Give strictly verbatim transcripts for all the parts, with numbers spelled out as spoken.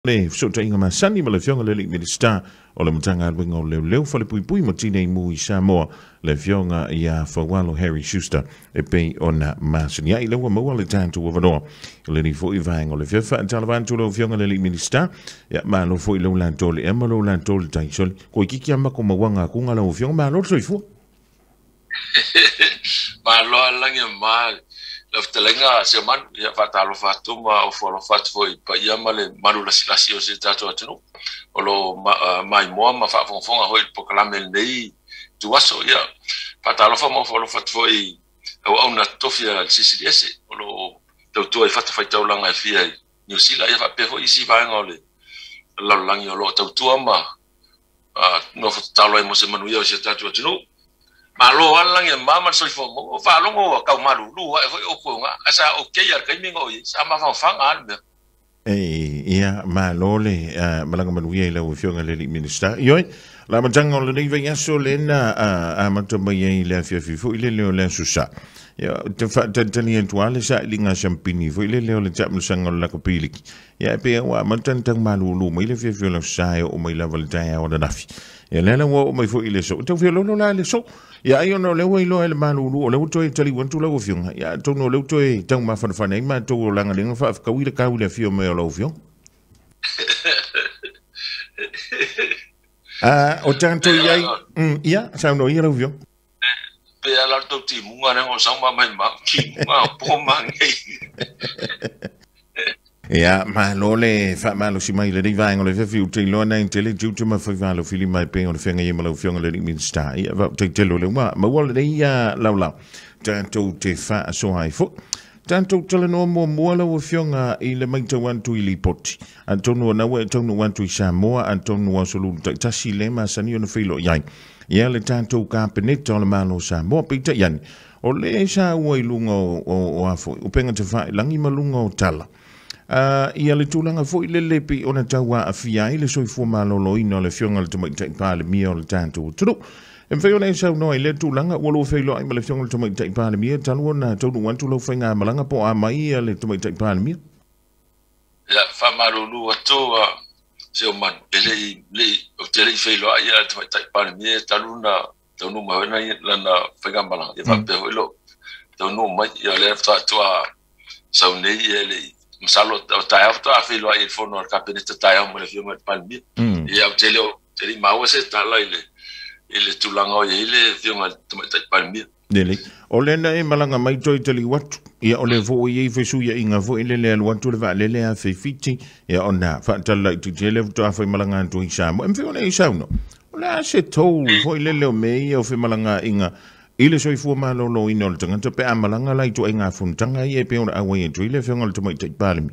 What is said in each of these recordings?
Le so ta inga masani ma le fionga le minister o le mutanga winga o le leo fa le pui pui mo tine mu i Samoa le fionga ia Fawalo Harry Schuster e pei ona masani ia i lewa maua le tantu o vanoa le ni fo i vaenga o le fiofa an talavantu le fionga le minister ia ma lo fo i lo lantole e ma lo lantole taisoli ko i kiki ama ko mawanga kunga la o fionga ma lo soifua ma lo langi ma Leftelenga se man ya fatalo fatuma o folo fatfoi pa ia male maru la silasi o se tato atunu o lo mai moa ma fa fonfonga hoi pokalame nei tu aso ya fatalo fa mo folo fatfoi o ona tofia sisiliese o lo tu tu ai fata faitau langa fia New Zealand ya fa pe hoi si va ngole la langi o lo tu tu ama no fatalo ai mo se manu ya o se tato atunu malo lang ya mama so fo mo fa lo ngo ka malu lu ai o ko nga asa o ke ya ka mi ngo yi sa ma fa fa al me e ia malo le malanga manu ia le o fionga le minister yoi la matanga le ni venga so le na a mato mai le fia fo ile le le susa ya te fa te ni entuale sa linga champini fo ile le le tap sanga la ko piliki ya pe wa matantang malu lu mai le fia fia le sa o mai la volta o da nafi ya le le wo mai fo ile so te fia lo no la le so ya ai no le wai lo ele malulu o le to tali wantu la ofiong ya to no le to e tang ma fa fa nei ma to langa le fa ka wi le ka wi le fio me lo ofiong ah o tanto ia mm ia sa no ia lo ofiong pe ala to ti munga ne o sa ma mai ma ki ma po ma ngai ya ma lo le fa ma lo si mai le di vai ngole fe fiu te lo na intele ju tu ma fa va lo fili mai pe on fenga ye ma lo fionga le min sta ya va te te lo le ma ma wala le ya la la tanto te fa so ai fo tanto te le no mo mo la o fionga i le mai te wan tu i li poti antono na we tono wan tu i Samoa antono wa solo ta si le ma sani on filo ya ya le tanto ka peneto le ma lo Samoa pe te yan o le sa o i lunga o afo o penga te fa langi malunga o tala Uh, ia le tūlanga fo i le lepi o na taua a fia i le soifua malolo ina le fionga le tamai tai pāle mia o le tātou turu. E mwhai o nei sau noa i le tūlanga ua lo whailo ai ma le fionga le tamai tai pāle mia talu o na taunu wantu lau whainga malanga po a mai ia le tamai tai pāle mia. Ya, wha marulu atoa se o man, e le le o te le whailo ai ia le tamai tai pāle mia talu na taunu mawena i lana whainga malanga. E wha pe hoilo taunu mai ia le whaatoa sau nei e le Masalo o tai au ta filo ai fono al capinete tai au mo le fio mo palmi e au tele tele mau se tala ile ile tulanga o ile fio mo tai palmi dele o le na e malanga mai toi tele watu ia o le vo i fe su ia inga vo ile le watu le va le le a fe fiti ia ona fa tala tu tele to fa malanga tu isa mo em fe ona isa no o le se to vo ile le me ia o fe malanga inga ile soi fu malo lo ino le tanga pe amalanga lai to inga fun tanga ye pe ona awe to ile fe ngol to mai tai palmi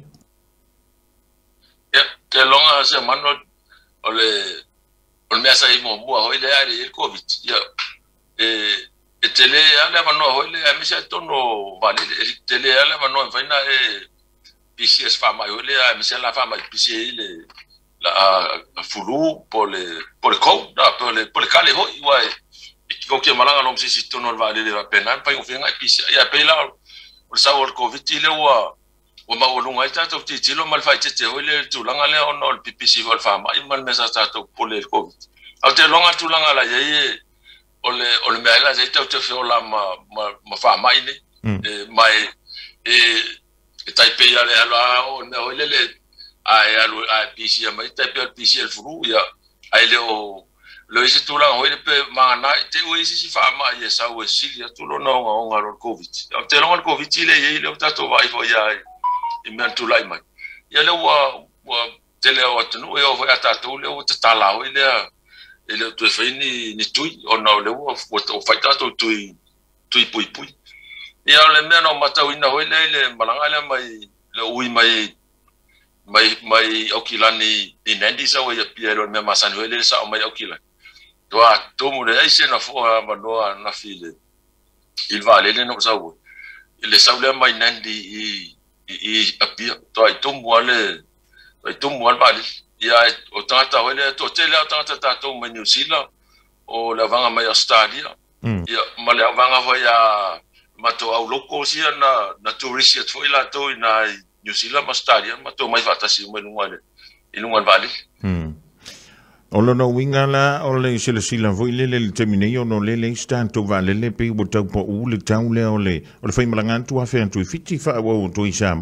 ya te longa se mano ole on me sai mo mo ho ile ari il covid ya e e tele ale mano ho ile a misa to no vale tele ale mano faina e P C S fama ho ile a misa la fama P C ile la fulu por le por le co da por le por le cale ho igual ko ke malanga lom sisi tono va le va pena pa yo finga pisi ya pela o sa o covid ile wa o ma o lunga ta to ti lo mal fa te o le tu langa le on ol pisi vol fama i mal mesa ta to por le covid au te longa tu langa la ye o le o le mela ze ta te fo la ma ma fama ile e mai e e tai pe ya le ala o ne o le le ai alu ai pisi ya mai tai pe pisi el furu ya ai le o lo isi tulang hoi pe mana te o isi si fama ye sa o silia tu lo no nga nga covid te lo nga covid ile ye le ta to vai fo ya i men tu lai mai ya le wa wa te le o tu no yo foi ata tu le o te tala o ile ile tu fe ni ni tu o no le o o fai ta tu tu tu pui pui ya le me no mata ina hoi le le malanga le mai le ui mai mai mai okilani i nendi sa o ya piero me masani hoi le sa o mai okilani Doa tomu le ai se na fo ma doa na file il va le no sa wo il sa le mai nandi i i apia to ai tomu ale ai tomu al vale ia o tata ole to tele o tata ta to me New Zealand o la vanga mai Australia ia ma le vanga ho ya ma to au loko si na na tourist fo ila to na New Zealand ma Australia ma to mai fata si me no ale ilungan vale mm o lo no winga la o le sila sila vo ile le termine o no le le stand to vale le pe bo tau po u le tau le o le o le fai malanga tu a fe tu fiti fa o to isam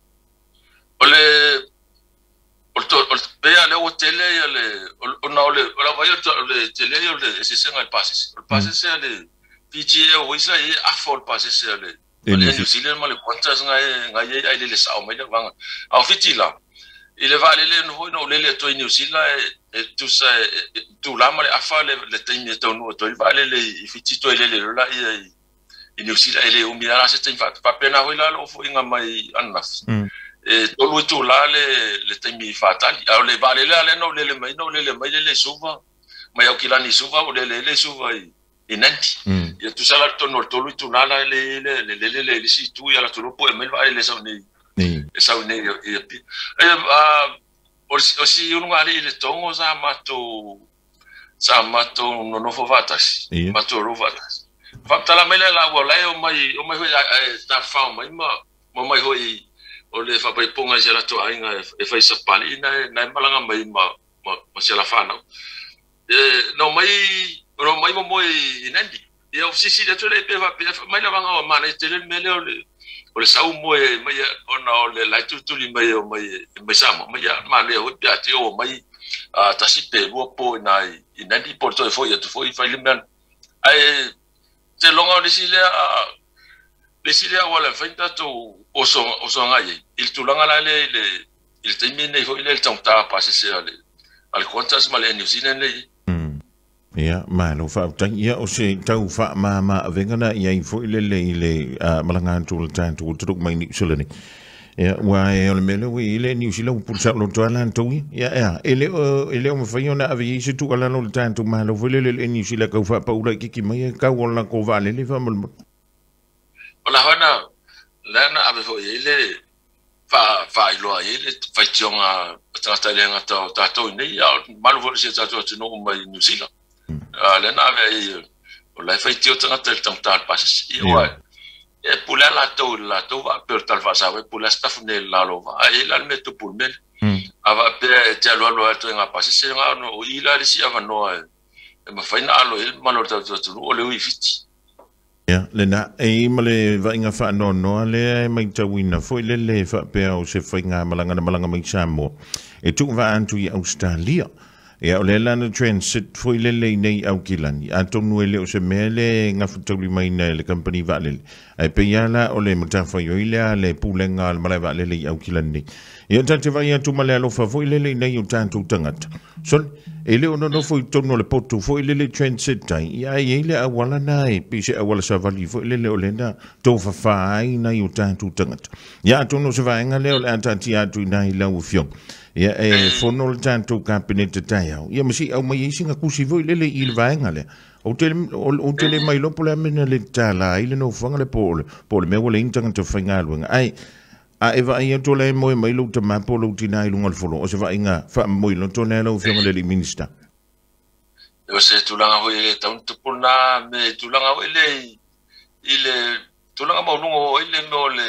o le o to o pe ale o tele ale o na o le o la vai o le tele o le se senga el pases el pases ale P G A o isa e a fol pases ale le New Zealand ma le quantas nga nga ye ai le sa o mai le vanga au fiti la ile vale le no no le le to New Zealand e tu sa tu la ma le afa le le timi to no to vale le fiti to le le la i New Zealand ele o mira se tem fa pa pena ho la lo fo inga mai anas e to lu tu la le le timi fatali au le vale le le no le le mai no le le mai le suva mai au kilani suva o le le le suva i inanti e tu sa la to no to lu tu la le le le le le si tu ya la to lo po e mai vale le sa ni e sa ni e e a o si un ngari le tongo sa mato sa mato no no fo vatas mato ro vatas fatala mele la wala o mai o mai ta fa mai ma mo mai hoi o le fa pai ponga jela to ainga e fai sa pali na na malanga mai ma ma se la fa no e no mai no mai mo moi nandi e o si si de tole pe va mai la vanga ma na tele mele o le o le sau mo e mai ona o le la tu tu li mai o mai mai sa mo mai ma le o pia ti o mai a ta si pe lo po na i nandi porto e foi tu foi fai le man ai te longa o si le a le si le a wala fenta to o so o so ngai il tu longa la le le il te mine foi le tanta passe se ale al contas male New Zealand le ya ma lo fa ta ya o se tau fa ma ma venga na ya foi le le le malanga tu tan tu tu mai ni solani ya wa e o mele wi le New Zealand pu sa lo to ala to ya ya ele ele o fa yona ave se tu ala lo tan tu ma lo le le New Zealand ka fa pa ula ki ki mai ka wala ko vale le fa mo ola hona la na ave fo ele fa fa lo ele fa tionga trata le ngata ta to ni ya malu vo se ta to no mai New Zealand le na ave ola fa tio tanga tel tanga pas i wa e pula la to la to va per tal fa sa pula staff ne la lo va e la metto pul mel ava pe ja lo lo to nga pas se nga no i la si ava no e ma fa na lo il ma lo to to o le wi fiti ya le na e male va inga fa no no le mai ta wina foi le le fa pe o se fa nga malanga malanga mai samo e tu va antu i Australia ya o le lana transit foi le le nei au kilani a tonu ele o se mele nga futuli mai na le company vale ai pe ya la o le mata foi o ile le pulenga le mala vale le au kilani ya tante va ya tu male lo fa foi le le nei o tanto tangat son ele o no no foi tonu le poto foi le le transit tai ya ile a wala nai pe se a wala sa vali foi le le o le na to fa fa ai na o tanto tangat ya tonu se va nga le o le antanti atu na ila o fion ya e fono le tanto cabinet tai au ya masi au mai singa kusi voi le le il vaenga le o te o te le mai lo pole mena le tala ile no fanga le pole pole me wole intanga to fanga luenga ai a eva ia to le mo mai lo te mapo lo tina ilunga le folo o se va inga fa mo lo to le lo fanga le minister o se tulanga ho ile tanto puna me tulanga ho ile ile tulanga mo no ile no le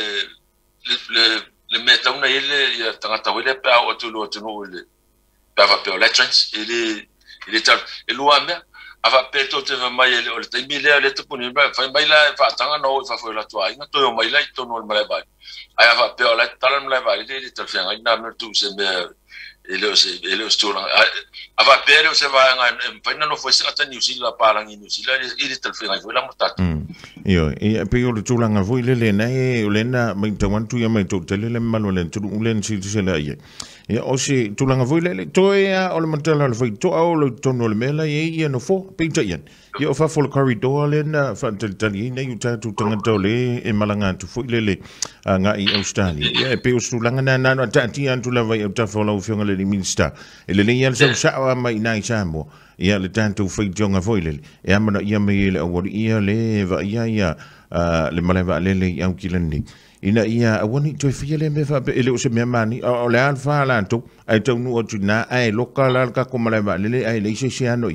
le le meta una ile ya tangata wele pa o tu lo tu no le pa va pe la trans ele ele ta ele wa me ava pe to te mai ele o le te mile le te puni ba fa mai la fa tanga no fa fo la tua inga to mai la to no mai ba ai ava pe la talan mai ba ele te fa nga na tu se me ele o se ele o sto ava pe o se va nga pa no fo se ata New Zealand pa lang New Zealand ele te fa nga la mota io e pe o le tulanga voi le le nei o le na mai tawan tu ya mai to tele le malo le tu ulen si se la ye e o si tulanga voi le to ya o le matala le foi to o le tono le mela ye ye no fo pe ta yen ye o fa fo le corridor le na fa tel tali nei u ta tu tanga to le e malanga tu foi le le nga i Australia ye pe o tulanga na na ta ti an tu la vai o ta fo la o fionga le minister e le le ya so sa mai nai sa mo ia le tanto fai jonga foile e amana ia me le awori ia le va ia ia le maleva le le au kilani ina ia awani to fia le me fa ele o se me mani o le al fa lanto ai to nu o tuna ai local ka ko maleva le le ai le se se ano e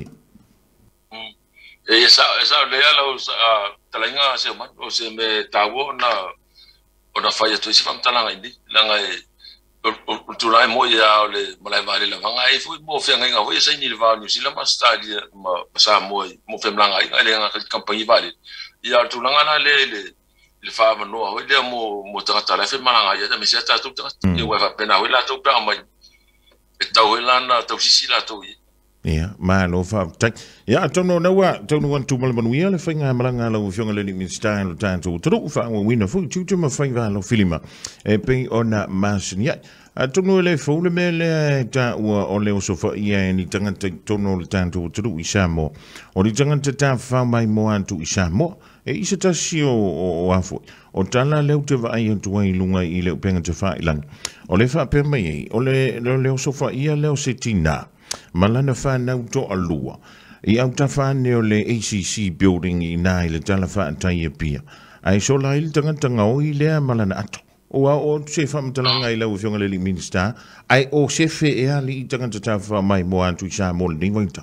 sa sa le ala o talinga se man o se me tawo na o na fa to si fam talanga indi langa o tu lai mo ya le malai vale la vanga e foi mo fe nga foi sai ni le va ni sila ma stadi ma sa mo mo fe mlanga nga le nga kampanyi vale ya tu langa na le le le fa ma no ho le mo mo ta ta la fe manga ya me se ta tu ta e wa fa pena ho la tu pa ma e ta ho la na tu sisi la tu ya ma lo fa tak ya tono na wa tono wan tu mal man wi le finga malanga lo fionga le ni style tanto tru fa wa wina fu tu tu ma finga lo filima e pe ona mas ya tono le fu le mele ta wa o le so fa ya ni tanga tono le tanto tru isamo o li tanga ta fa mai mo antu isamo e isa ta si o o afu o tala le te va ai tu ai lunga i le penga te fa ilang o le fa pe mai o le le so fa ia le se tina malana fa na to alua i au ta fa ne o le A C C building i nai le tala fa tai e pia ai so la il tanga tanga o i le malana ato o o se fa mtalanga i le fionga le minister ai o se fe e ali tanga ta fa mai mo antu sa mo ni vaita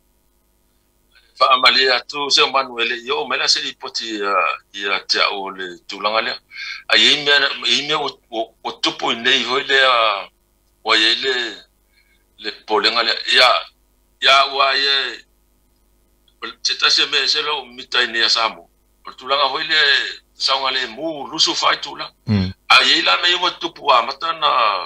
fa amalia tu se manuele yo mela se li poti ia te o le tulanga le ai me i me o tupo nei ho le o ile le polenga le ya ya wa ye teta se me se lo mitai ne asamo tulanga ho le saunga le mu lusu fai tula ai la me yo tupo a matana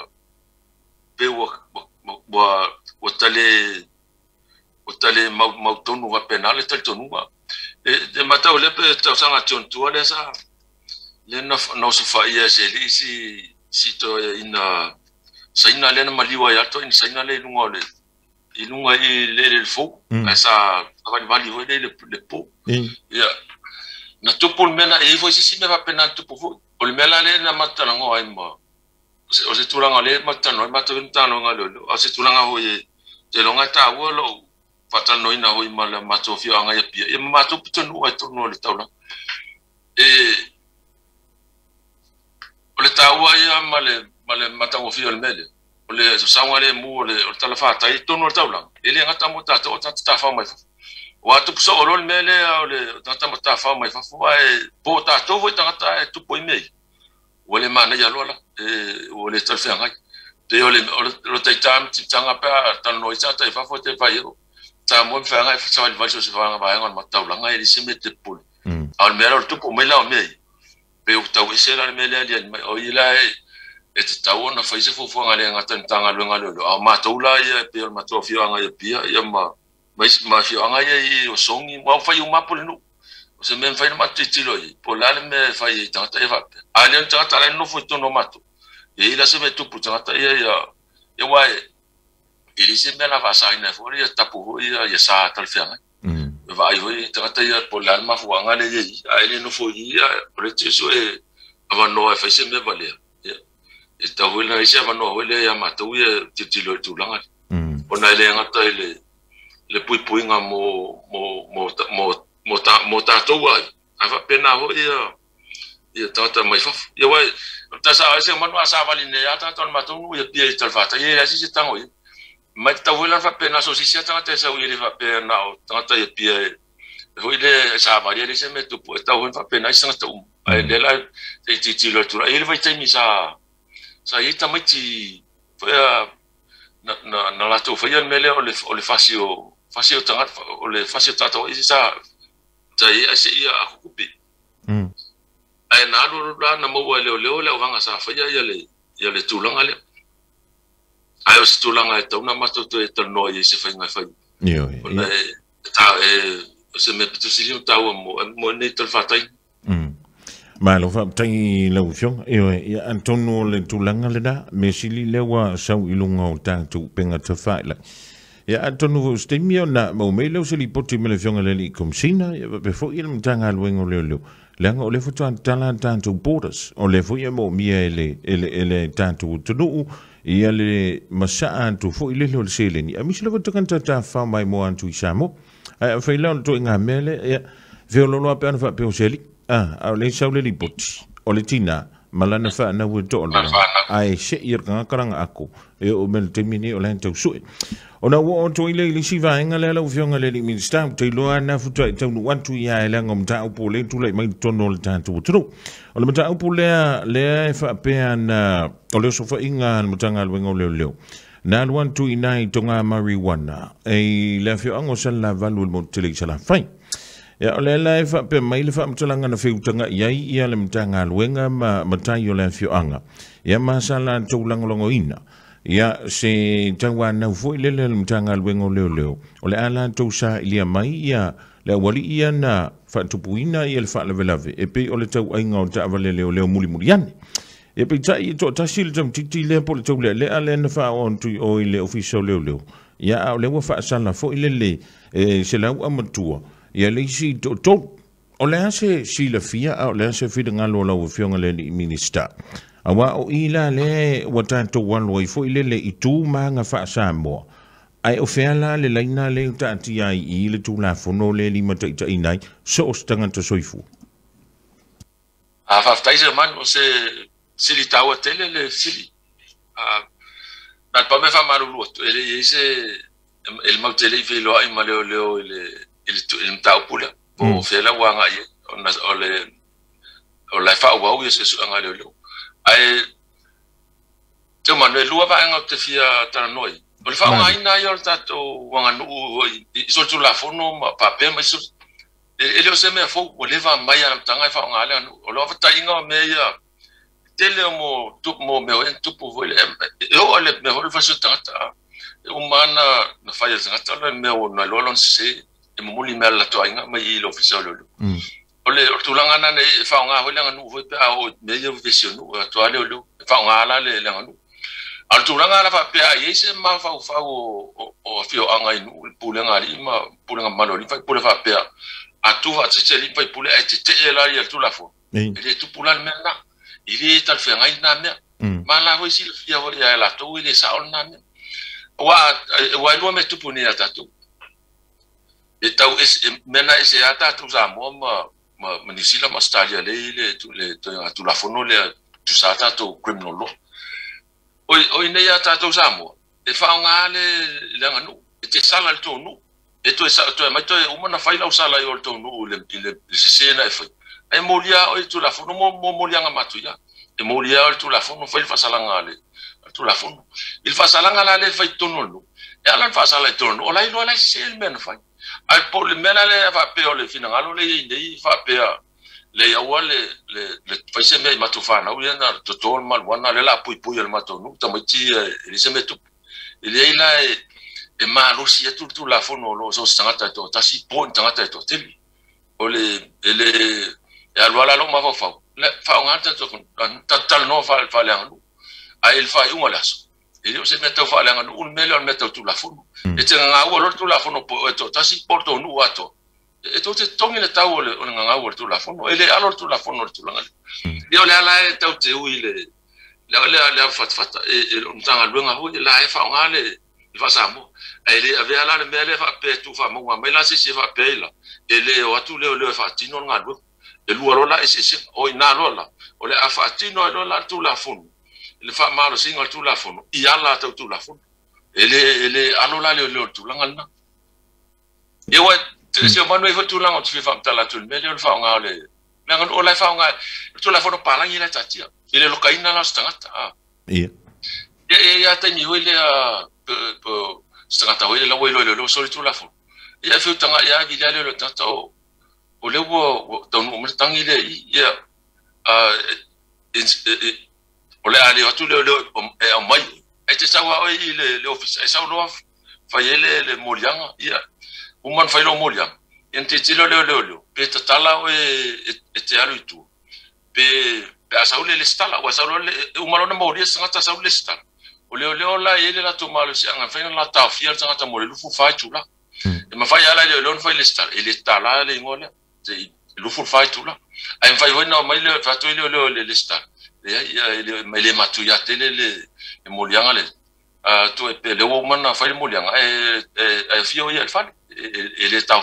pe wo wo wo tale o tale mau tonu wa penale tal tonu wa e de mata o le pe ta sanga tontu le sa le no no se fa ia se li si si to ina sa ina le na maliwa ya to ina sa ina le lunga le i lunga i le le fo sa va vali vo le le po ya na to por mena e vo si si me va penal to po o le mela le na mata ngo ai mo o se tulanga le mata no mata vinta no ngalo o se tulanga ho ye te longa ta wo lo fatal no ina hoi mala mato fio anga ya pia e mato putonu ai tono le taula e ole tawa ya male male mata o fio le mele ole so sangale mu ole o tala fa tai tono le taula ele ngata mo tata o tata fa mai wa tu so ole mele ole tata mo tata fa mai fa fo ai po ta to vo tata e tu po mai ole mana ya lola e ole tal fa ngai te ole ole tai tam tanga pa tan no isa tai fa fo te fa yo ta mo fa nga fa sa va so fa nga ba nga ma ta la nga e se mete pul al mero tu po mela me pe u ta we se la me le ali o ila e ta wona fa se fo fo nga le nga tan tanga lo nga lo a ma to la e pe ma to fi nga e pia e ma ma ma fi nga e o songi mo fa yu ma pul no o se men fa ma ti ti lo i po la me fa i ta ta e va ali ta ta la no fo to no mato e ila se me tu pu ta ta e ya e wa ele se me la va sa ina fo ia tapu ho ia ia sa tal fianga va i ho ta ta ia po la ma fo nga le i ai le no fo ia rete so e ava no e fa se me vale e ta ho la ia va no ho le ia ma tu ia ti ti lo tu langa ona le nga ta le le pui pui nga mo mo mo mo mo ta mo ta to wa ava pena ho ia ia ta ta mai fa ia wa ta sa se ma no sa vale ne ya ta ton ma tu ia pia tal fa ta ia si se tango ma ta vola fa pena so si sia tanga sa u ile fa pena o tanga e pia ho ile sa va ile se me tu ta ho fa pena sa ta um ai le la ti ti ti lo tu ile vai te mi sa sa i ta mai ti fa na na na la tu fa ia mele o le o le fasio fasio tanga o le fasio tata o sa ta i se ia a kupi mm ai na lo la na mo le le le vanga sa fa ia le ia le tu langa le ai o se tulanga e tauna mato to e tano i se fainga fai yo e ta e se me pitu sili ta o mo mo ne tel fatai mm ma lo fa tai lo fiong e Antonio le tulanga le da me sili le wa sau ilunga o ta tu penga te fai la ya Antonio ste mio na mo me lo se li poti me le fiong le li komsina e be fo il mtanga lo ngo le lo le ngo le fo tala tanto borders o le fo ye mo mi ele ele ele tanto tu ia le masaa tu fo ile le seleni a misle ko tanta ta fa mai mo antu isamo a fa ile to nga mele ia ve lo lo pe fa pe seli ah a le sa le lipoti o le tina malana fa na wuto lo ai she ir ka karanga ako e o mel temini o lan tau sui ona wo to ile ile si va nga le la ufionga le min sta te lo ana futa te no want to ya le ngom ta upo le tu le mai tono le tanto tru o le mata upo le le fa pe ana o le so fa inga le mata ngal wengo le le na want to inai tonga marijuana e le fio ango sala valu mo tele sala fai ya ole la fa pe mai le fa mtulanga na fiutanga ya ia le mtanga luenga ma matai ole fio anga ya masala tulang longo ina ya se tangwa na fu le le mtanga luengo leo leo ole ala to sa ilia mai ya le wali ia na fa tupuina ia le fa le velave e pe ole tau ainga o ta vale leo leo muli muli yani e pe tai to tasil jam titi le pole to le le ale na fa on tu o ile official leo leo ya ole wa fa sala fo ile le e se la amatua ya le si to to o le ase si la fia o le ase fi nga lo lo fionga le minister awa o ila le wata to wan lo fo ile le itu ma nga fa sa mo ai o fela le laina le ta ti ai i le tu la fono le li mata ta inai so stanga to soifu a fa ftai se man o se sili tawa tele le sili a na pa me fa maru lo ele ese el mau tele fe lo ai ma le le le il il tau pula o fela wanga ye ona ole o la fa wa ye se anga le lo ai te manu lua va nga te fia tra noi o le fa nga ina yo tato wanga no so tu la fono pa pe ma so ele o se me fo o le va mai ana tanga fa nga le o lo va ta inga me ya tele mo tu mo me o tu po vole o le me ho fa so tata o mana na fa ya zanga tala me o na lo lon se e mo muli mel la toinga mai i l'official lo mm ole o tulanga na ne fa nga ho lenga nu ho pe a o me ye vision o to ale lo fa nga la le lenga nu al tulanga la fa pe a ye se ma fa fa o o fio anga i nu pulenga ri ma pulenga malo li fa pule fa pe a tu va tse li fa pule a tse e la ya tu la fo ele tu pulan menna il tal fe nga ina me ma la ho si ya ho ya la to ile sa on na me wa wa lo me tu puni ata tu e tau es mena ese ata tu za mo ma ma nisila ma stadia le le tu le tu la fono le tu sa ta tu criminal law oi oi ne ya ta tu za mo e fa nga le le nganu e te sala le tonu e tu sa tu ma tu o mana faila o sala yo le tonu le le se se na e fa e molia oi tu la fono mo mo molia nga matu ya e molia tu la fono fa il fa sala nga le tu la fono il fa sala nga la le fa tonu e ala fa sala tonu o la ilo la se il men fa al po le mena le va pe o le fina ngalo le nei fa pe le ya wale le le fa se me matufana u yana to to mal wana le la pui pui el matonu ta mati le se metu ile ila e ma lo si tu tu la fono lo so sangata to ta si pon tangata to teli o le ele e al wala lo ma fa fa le fa ngata to ta tal no fa fa le ngalo a il fa un olaso e se mette fa le ngalo un mele on mette tu la fono e te nga o lo tu la fono po to ta si porto nu ato e to te tongi le tau le on nga o tu la fono ele alo tu la fono tu la ngal io le ala e tau te u ile le le le fat fat e on tanga lu nga ho la e fa ngale il fa samo e le ave ala le mele fa pe tu fa mo ma la si si fa pe la e le o tu le le fa tino nga lu e lu ro la e se se o ina ro la o le a fa tino lo la tu la fono le fa malo singa tu la fono i ala tau tu la fono ele ele alo la le le tu langa na e wa se o manu e tu langa tu fa tala tu me le fa nga le langa o la fa nga tu la fono pala ni la tatia ele lo kaina la stangata ah ia e ya ta ni wele a po stangata wele la wele lo so tu la fono ia fu tanga ia vi le le tata o o le wo ton mo tangi le ia a o le ali o tu le o mai e te sawa o i le le office e sawa lo fa ele le molianga ia o man fa lo molianga ente tilo le le le pe te tala o e te alu tu pe pe sawa le stala o sawa le o malo na moria sanga ta sawa le stala o le le la ele la to malo si anga fa la ta fiel sanga ta mole lu fu fa chula e ma fa ya la le le fa le stala ele stala le ngole te lu fu fa chula ai fa no mai le fa to le le le stala ya ya me le matu ya tele le e molianga le a to e pe le wo mana fa le molianga e e fio ya fa e le tau fia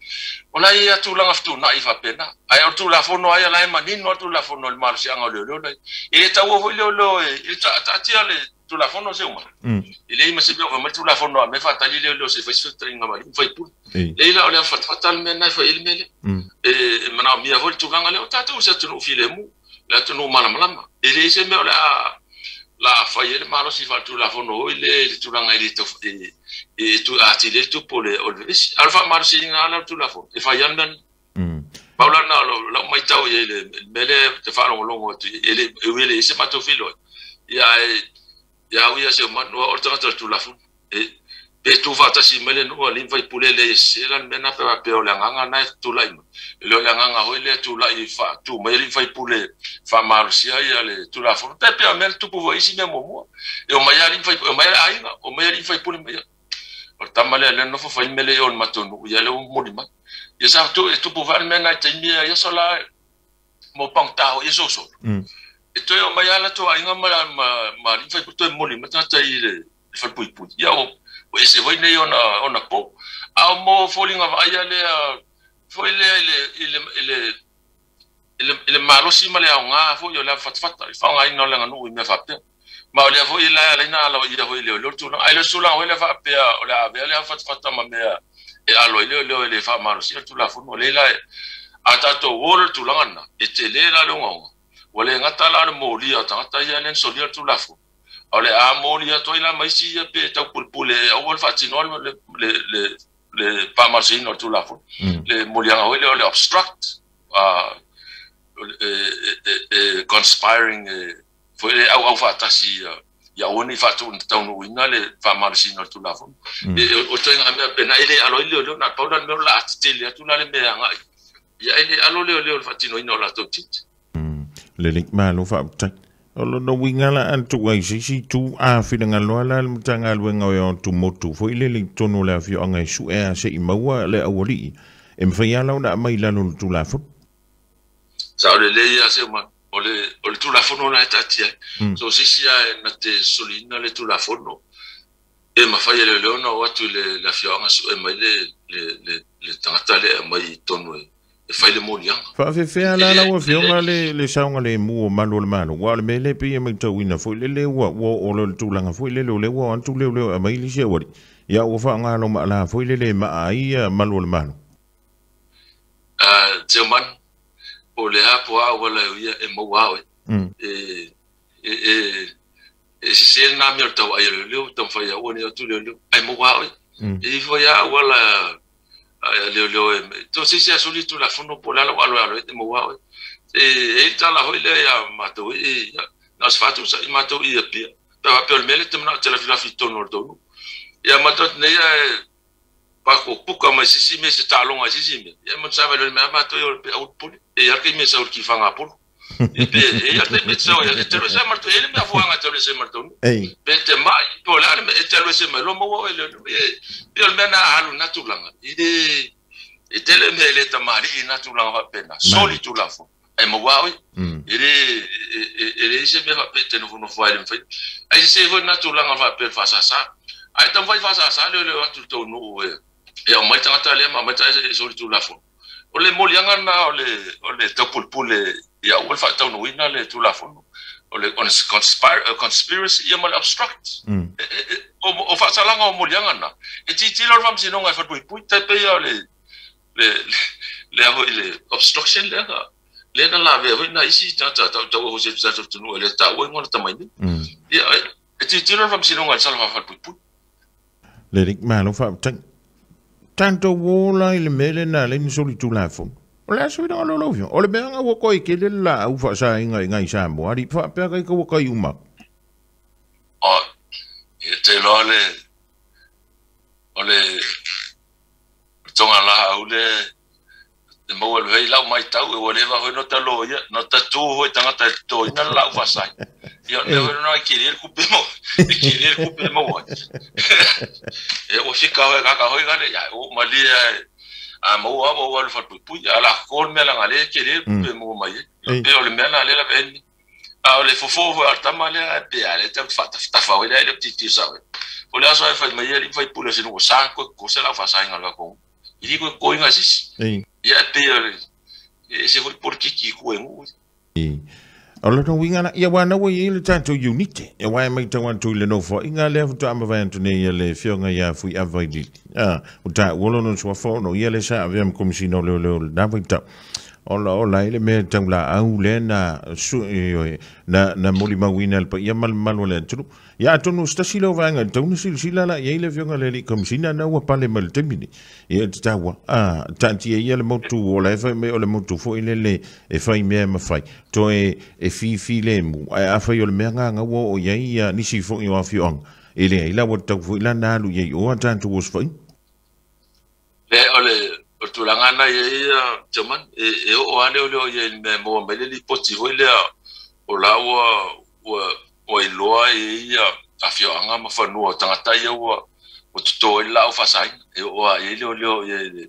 Ola ia tu langa ftu na ifa pena. Ai o tu la fono ai la manino tu la fono il mar sianga le le. E ta wo le le e ta ta tia le tu la fono se uma. Ile ima se be tu la fono me fa tali le le se fa stringa ma fa pu. E la ole fa fatal me na fa il mele. E mana mi avol tu langa le ta tu se tu no file mu. La tu no mala mala. Ile se me ola la fa il malo si fa tu la fono ile tu langa ile to e tu ati le tu pole olvis alfa marsi ngala tu la fo e fa yandan mm paula na lo la mai tau ye le mele te fa lo longo tu ele ele se mato filo ya ya uya se man no orta tu la fo e pe tu va ta si mele no lin vai pole le se la mena pe pe o la nganga na tu la le la nganga ho le tu la i fa tu me lin vai pole fa marsi ya le tu la fo pe pe mel tu po isi me mo e o mai lin vai o mai ai o mai lin vai pole Tamale le no fa mele yon matonu ya le modima ya sa tu tu pouvoir mena timia ya sola mo pangtao ya so so e to yo mayala to ainga mala ma ri fa to modima ta ta ile fa pui pui ya o e se voi ne ona ona po a mo falling of ayale foi le ile ile ile ile malosi male nga fo yo la fat fat fa nga ino le nganu me fa pe ma ole vo ila la ina la ida vo ile lo tu no ai lo sula ole fa pe ola be le fa fa ma me e alo ile le le fa maro si tu la fu no le la ata to wol tu la ngana e te le la lo ngo ole ngata la mo li ata ta ya len so li tu la fu ole a mo li to ila mai si pe ta pul pule o wol fa ti no le le le pa ma si no tu la fu le mo li nga ole ole obstruct uh conspiring foi au au fatasi ya oni fatu tau ina le fa marsino tu la fo e o tenga me pena ile alo ile le na paula me la atile tu na le me nga ya ile alo le le fatino ina la to tit le lik ma lo fa ta lo no winga la antu ai si si tu a fi nga lo la mtanga lo nga yo tu motu foi ile lik tonu la fi nga su e se i maua le awoli e me fa ya la na mai la no tu la fo sa le le ya se ma ole ole tu la fono na tatia so si si na te solina le tu la fono e ma fa le le no watu le la fianga su e mai le le le tata le mai tonu e fa le molia fa fe fe ala la wa fianga le le saunga le mu ma lo ma lo wa le mele pe me to wina fo le le wa o le tu langa fo le le wa tu le le mai li se wori ya o fa nga lo ma la fo le le ma ai ma lo ma ah jeman o le apo a wala ia e mo wa e e e se se na mi to ai le le to fa ya woni tu le le ai mo wa e fo ya wala le le to se se soli tu la fono pola lo alo alo e mo wa e e ta la ho le ya mato e na sfatu sa mato e pia pa pe le mele te na te la fila fito no do ya mato ne ya pa ko puka ma sisi me se talonga sisi me ya mo sa le ma mato yo pe out poli e ya ke me sa ki fanga polo e pe e ya te me sa ya te lo sa marto ele me avo anga te lo se marto ei pe te mai po la me te lo se me lo mo wo ele e le me na halu na tulanga ide e te le me le ta mari na tulanga pena soli tu la fo e mo wa ele ele se me va pe te no no fo ele fe ai se vo na tulanga va pe fa sa sa ai tam vai fa sa sa le le tu to no e e o mai tanga le ma mai ta se soli tu la fo o le molianga na o le o le topulpule ya o fa tau no ina le tu la fo o le conspire conspiracy ya mal obstruct o o fa salanga o molianga na e ti ti lo fam sino ngai fa pui pui te pe ya le le le le obstruction le ga le na la ve na isi ta ta ta o se ta tu no le ta o ngona ta mai ni ya e ti ti lo fam sino ngai sal fa pui pui le dik ma lo fa tanto wola ile mele na le soli tu la fo o la so no lo vio o le benga wo ko ke le la u fa sa inga inga sa mo ari fa pe ka ko ko yuma o e te lo le o le tonga la u le de mo le vei la mai tau e le va no ta lo ya no ta tu ho tanga ta to ina la u fa sa yo no no querer ku pe mo querer ku pe mo e o fica ka ka ho ga le ya o mali a mo wa mo wa fa pu pu ya la ko me la ngale querer ku pe mo mai pe o le me na le la ben a le fo fo va ta male a pe ale ta fa ta fa le le petit ti sa o le aso fa mai le fa pu le sino sa ko ko se la fa sa nga ko ili ko ko inga sis ya te e se foi por kiki ko engu e Ola no winga na ia wana wo ile tanto unity e wa mai ta wan tu le no fo inga le fu ta ma va ntune ia le fionga ia fu avoid ah uta wolo no so fo no ia le sa avem comme si no le le da vita ola ola ile me tangla au le na su na na moli ma wina pa ia mal mal wala tu ia tonu sta silo vanga tonu sil sila la ia ile fionga le comme si na na wa pa le mal temini ia ta wa ah tanti ia le motu ola fa me ola motu fo ile le e fa me ma fai to e e fi fi le mu a fa yo le menga nga wo o ia ia ni si fo yo afiong ile ila wo ta fu ila na lu ye o tanto was fo le ole tu la ngana ye chaman e o ale ole ye me mo me le poti ho le o la wa wa i loa e ia afio anga ma fa no tanga tai o o to la o fa sai e o ye le ole ye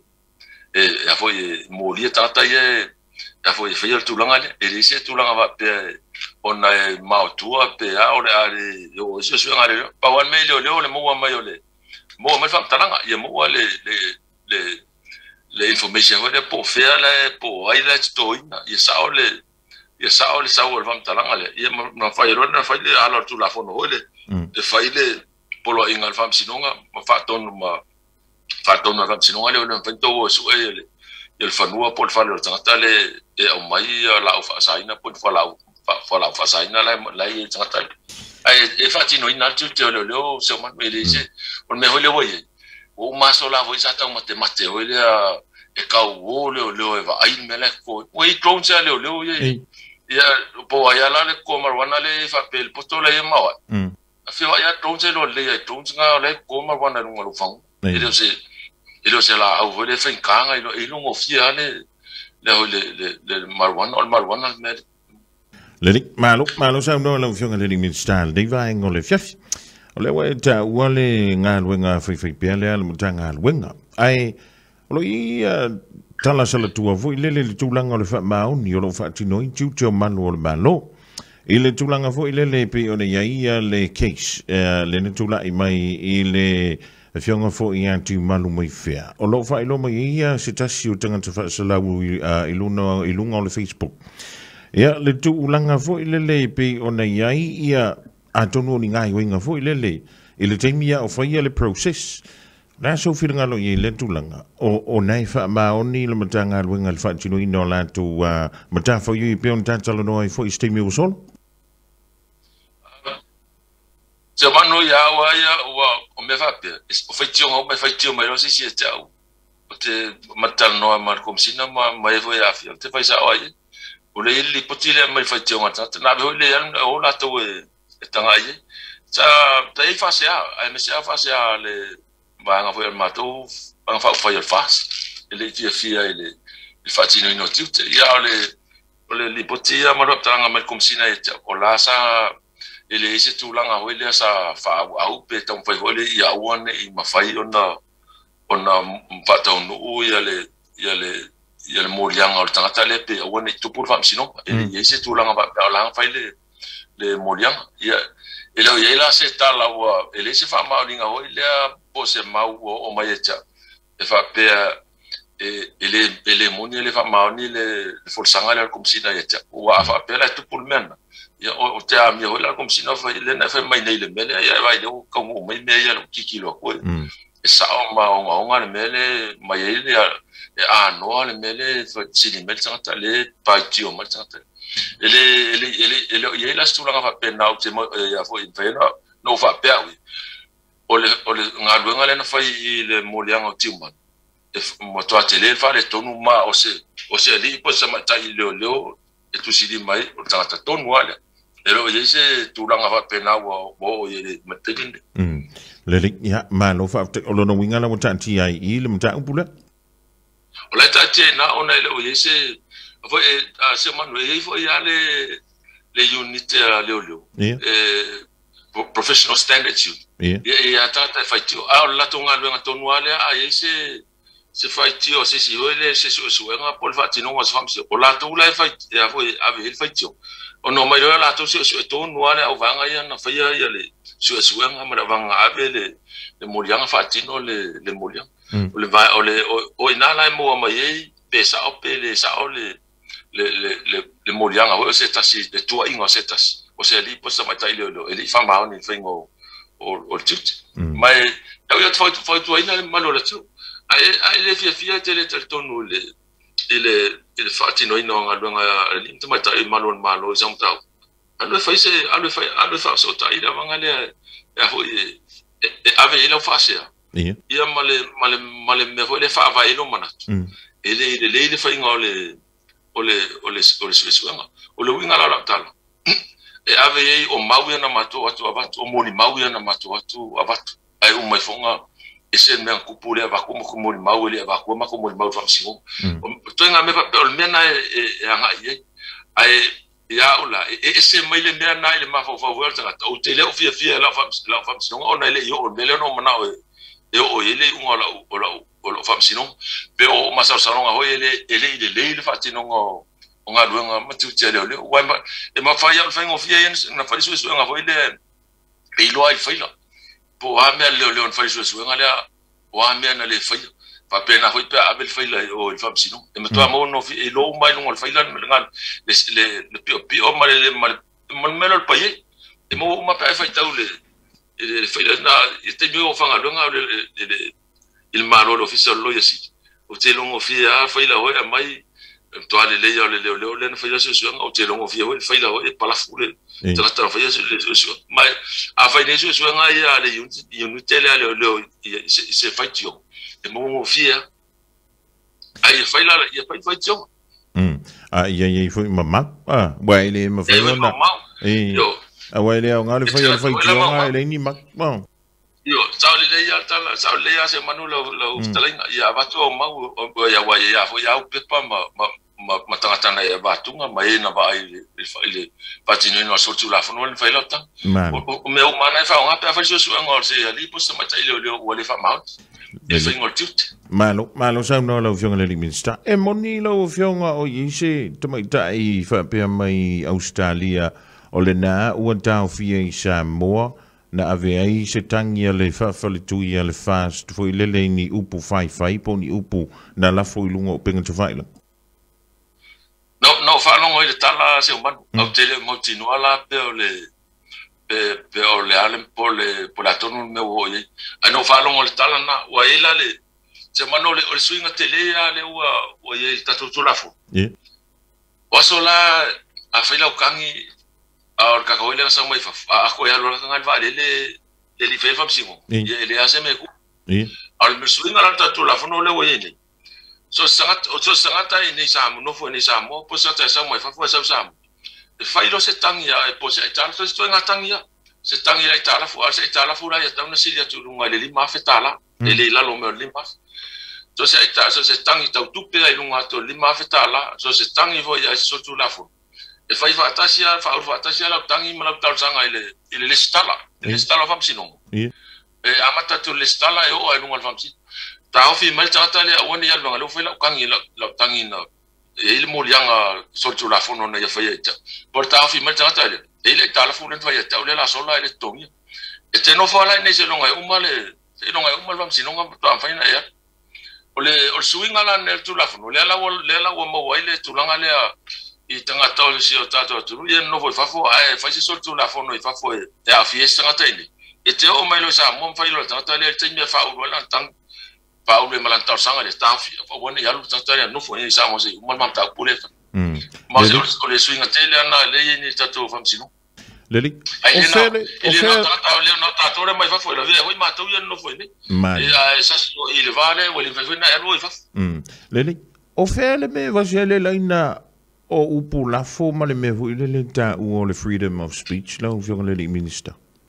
e a fo ye mo li tanga tai e a fo ye fe tu la ngale e se tu la va pe ona e ma tu pe a ole ale o se se ngale pa wan me le ole le mo ma yo le mo ma fa tanga ye mo le le le le information o le po fea le po ai le stoina ia sao le ia sao le sao le vam talanga le ia na fai ro na fai le ala tu la fono ole e fai le polo ingal fam sinonga ma fa ton ma fa ton na fam sinonga le na fai to so e le il fanua por fa le tata le e o mai la fa saina por fa la fa la fa saina la la e tata ai e fa tino ina tu te le le so ma me le se on me hole voye o maso la voi sata mate mate o le e ka o le le va ai me le ko o i tron se le le ye ya po ya la le ko marwana le fa pel posto le ma wa a fi ya tron se lo le ya tron nga le ko marwana lu ngalo fang e le se e le se la o le fin kanga e lo ngo fi ale le le le marwana o marwana me le malo malo sa no la fiona le min style de va ngole fiaf ole wa ta wale nga lwenga fai fai pele al mutanga lwenga ai lo i tala sala tua vo ile le tulanga le fa mau ni lo fa tino i tu tu malo le malo ile tulanga vo ile le pe ona ia le case le ne tula i mai ile fionga fo i antu malu mai fea o lo fa ilo mai ia se tasi o tanga te fa sala i luna i lunga le Facebook ia le tulanga vo ile le pe ona ia ia a tonu ni ngai wenga fo ile le ile taimia o faia le process na so filinga lo ye le tulanga o o nai fa ma oni le matanga wenga le fa tino ino la tu mata fo yu pe on tantalo no fo istemi o sol se mano ya wa ya wa o me fa pe o fa tio o me fa tio mai lo si si tau o te matal no ma kom sina ma mai fo ya fi te fa sa wa ye o le li potile mai fa tio ngata na be o le o la to e tanga ye sa tai fase a ai me sa fase a le banga foi al mato banga fa foi al fas ele ti fia ele il fatino ino tutte ya le le li potia ma ro tanga me kom sina e o la sa ele ese tu langa ho ele sa fa au pe tam foi ole ya one i ma fai ona ona pata no ya le ya le ya le morianga o tanga tale pe one tu por fam sino ele ese tu langa ba langa fai le le moriang ia ele ia la se tala wa ele se fa ma linga ho ile po se ma o mai cha e fa pe e ele ele moni ele fa ma ni le forsanga le kom sina ia cha wa fa pe la tu por men ia o te a mi ho la kom sina fa ile na fa mai nei le mele ia vai le ko mo mai me ia ki ki lo ko e sa o ma o nga le mele mai ile e a no le mele fa si le mele sa ta le pa ti o ma sa ta ele ele ele ele ia la stula nga pe na o te mo ia fo in fe no no fa pe wi o le o le nga lu nga le na fa i le mo le nga ti mo e mo to atele fa le tonu ma o se o se li po sa ma ta i le le e tu si di mai o ta ta tonu wala ero ia se tu la nga fa pe na o o ye me te dinde mm le le ya ma no fa o lo no winga la mo ta ti ai i le mo ta upula o le ta ti na ona le o ye se foi a se manu e foi ya le le unit le olio eh professional standards e e ata ta fai tio a la tonga le tonu ale a e se se fai tio se si o le se so so nga pol fati no was fam se o la to la fai ya foi a ve fai tio o no mai la to se so tonu ale o vanga ya na fai ya le sua sua nga mara vanga ave le le molianga fatino le le molianga o le vai o le o ina la mo ma ye pesa o pele sa o le le le le molianga o se tasi le tua ingo se tasi o se li posa mai tai le le fa ma o ni fingo o o tut mai eu ia foi foi tua ina malo la tu ai ai le fia fia tele tel tonu le ele ele fatino ina nga longa le tama tai malo malo zamta alo fai se alo fai alo fa so tai da vanga le ya ho e ave ele fa se ia ia male male male me vo le fa va ele mana ele ele le fa inga ole ole ole ole suanga ole winga la tala e ave e o maui na mato atu abatu o moni maui na mato atu abatu ai o mai fonga e se me kupule ava como como moni maui le ava como como moni maui fa singo to nga me pa o mena e anga ye ai ya ola e se mai le mena na le ma fa fa volta o tele o fia fia la fa la fa singo ona le yo le no mana e o ele un ola ola ola fa singo pe o masa salonga ho ele ele ele le fa tinongo o nga luenga matu tele le wa e ma fa ya fa ngo fia yen na fa su su nga ho ele e lo ai fa ila po a me le le fa su su nga le o a me na le fa fa pe na ho pe a bel fa ila o il fa singo e ma to mo no fi e lo mai no fa ila nga le le le pi pi o ma le ma me lo pa ye e mo ma pa fa tau le e fa ila na e te mi o fa nga luenga le il malo l'official lo yesi o te longo fia fa ila ho mai to ale le le le le le fa yesu su o te longo fia ho fa ila ho e pala fule te la fa yesu su mai a fa yesu su nga ya le yun tele ale le se fa tio e mo fia ai fa ila ya fa fa tio mm a ya ya foi mama ah wa ele ma fa na e a wa ele nga le fa ya fa tio nga ele ni mak bon yo sao le ya tala sao le ya se manu lo lo talinga ya batu o mau o ya wa ya fo ya pe pa ma ma ma tanga tanga ya batu nga mai na ba ile ile patino no so tu la fo no le fa lota o me o mana fa nga pa fa so so ngol se ya li po sa mata ile le o le fa maut e fa ngol tut malo malo sa no lo fionga le minsta e moni lo fionga o yise to mai tai fa pe mai Australia o le na o tau fie sa mo na ave ai se tangia le whawhale tui a le fast foi lele ni upu whai whai po ni upu na la foi lunga o penga te whaila. No, no, whanongo i le tala se o manu. Au tele mo tinu ala pe o le pe, pe o le alem po le po la tonu me o ye. Ai no whanongo le tala na wa ila le se manu le o le suinga tele a le ua o ye tatu tulafo. Yeah. Waso la a whaila o kangi ahora que hoy le hacemos muy fácil a coger a los que han vale le le le fue fácil y le hace me cu al me subir a la altura la fono le voy a ir so sangat so sangat ai ni sam no fue ni sam pues ça ça muy fácil ça sam el failo se tan ya pues está so estoy en tan ya se tan ya está la fuerza está la fuerza ya está una silla tu lunga le lima fetala le la lo me lima so se está so se tan y tu pe ai lunga to lima fetala so se tan y voy a so tu la fu e fai fatasia fa fatasia la tangi mala tal sanga ile ile le stala le stala fam sinong e amata tu le stala e o ai lunga fam sin ta ofi mal tata le woni yal lunga lo foi la kangi la la tangi na e il mo lianga sortu la fono na ya fai eta por ta ofi mal tata le ile ta la fono fai eta le la sola ile tongi e te no fala ne se lunga o male e lunga o mal fam sinong ta fai na ya ole o swinga la ne tu la fono le la le la o mo ile tu langa le i tanga tau si o tato tu ye no foi fafo ai fa si sortu la fono i fafo e a fiesta ngata ni e te o mai lo sa mo fa ilo tanga le te me fa u la tang pa u le malanta sanga le ta fi fa woni ya lu tanga no foi sa mo se mal mam ta pule mm ma se o le swinga tele na le ni tato fam sino Leli o fele o fele le no tato le mai fafo le we ma tu ye no foi ni e sa il vale o le fa na e ro fa mm Leli o fele me va jele la ina o upu la fo ma le me vo ile le ta u o le freedom of speech la o fiong le minister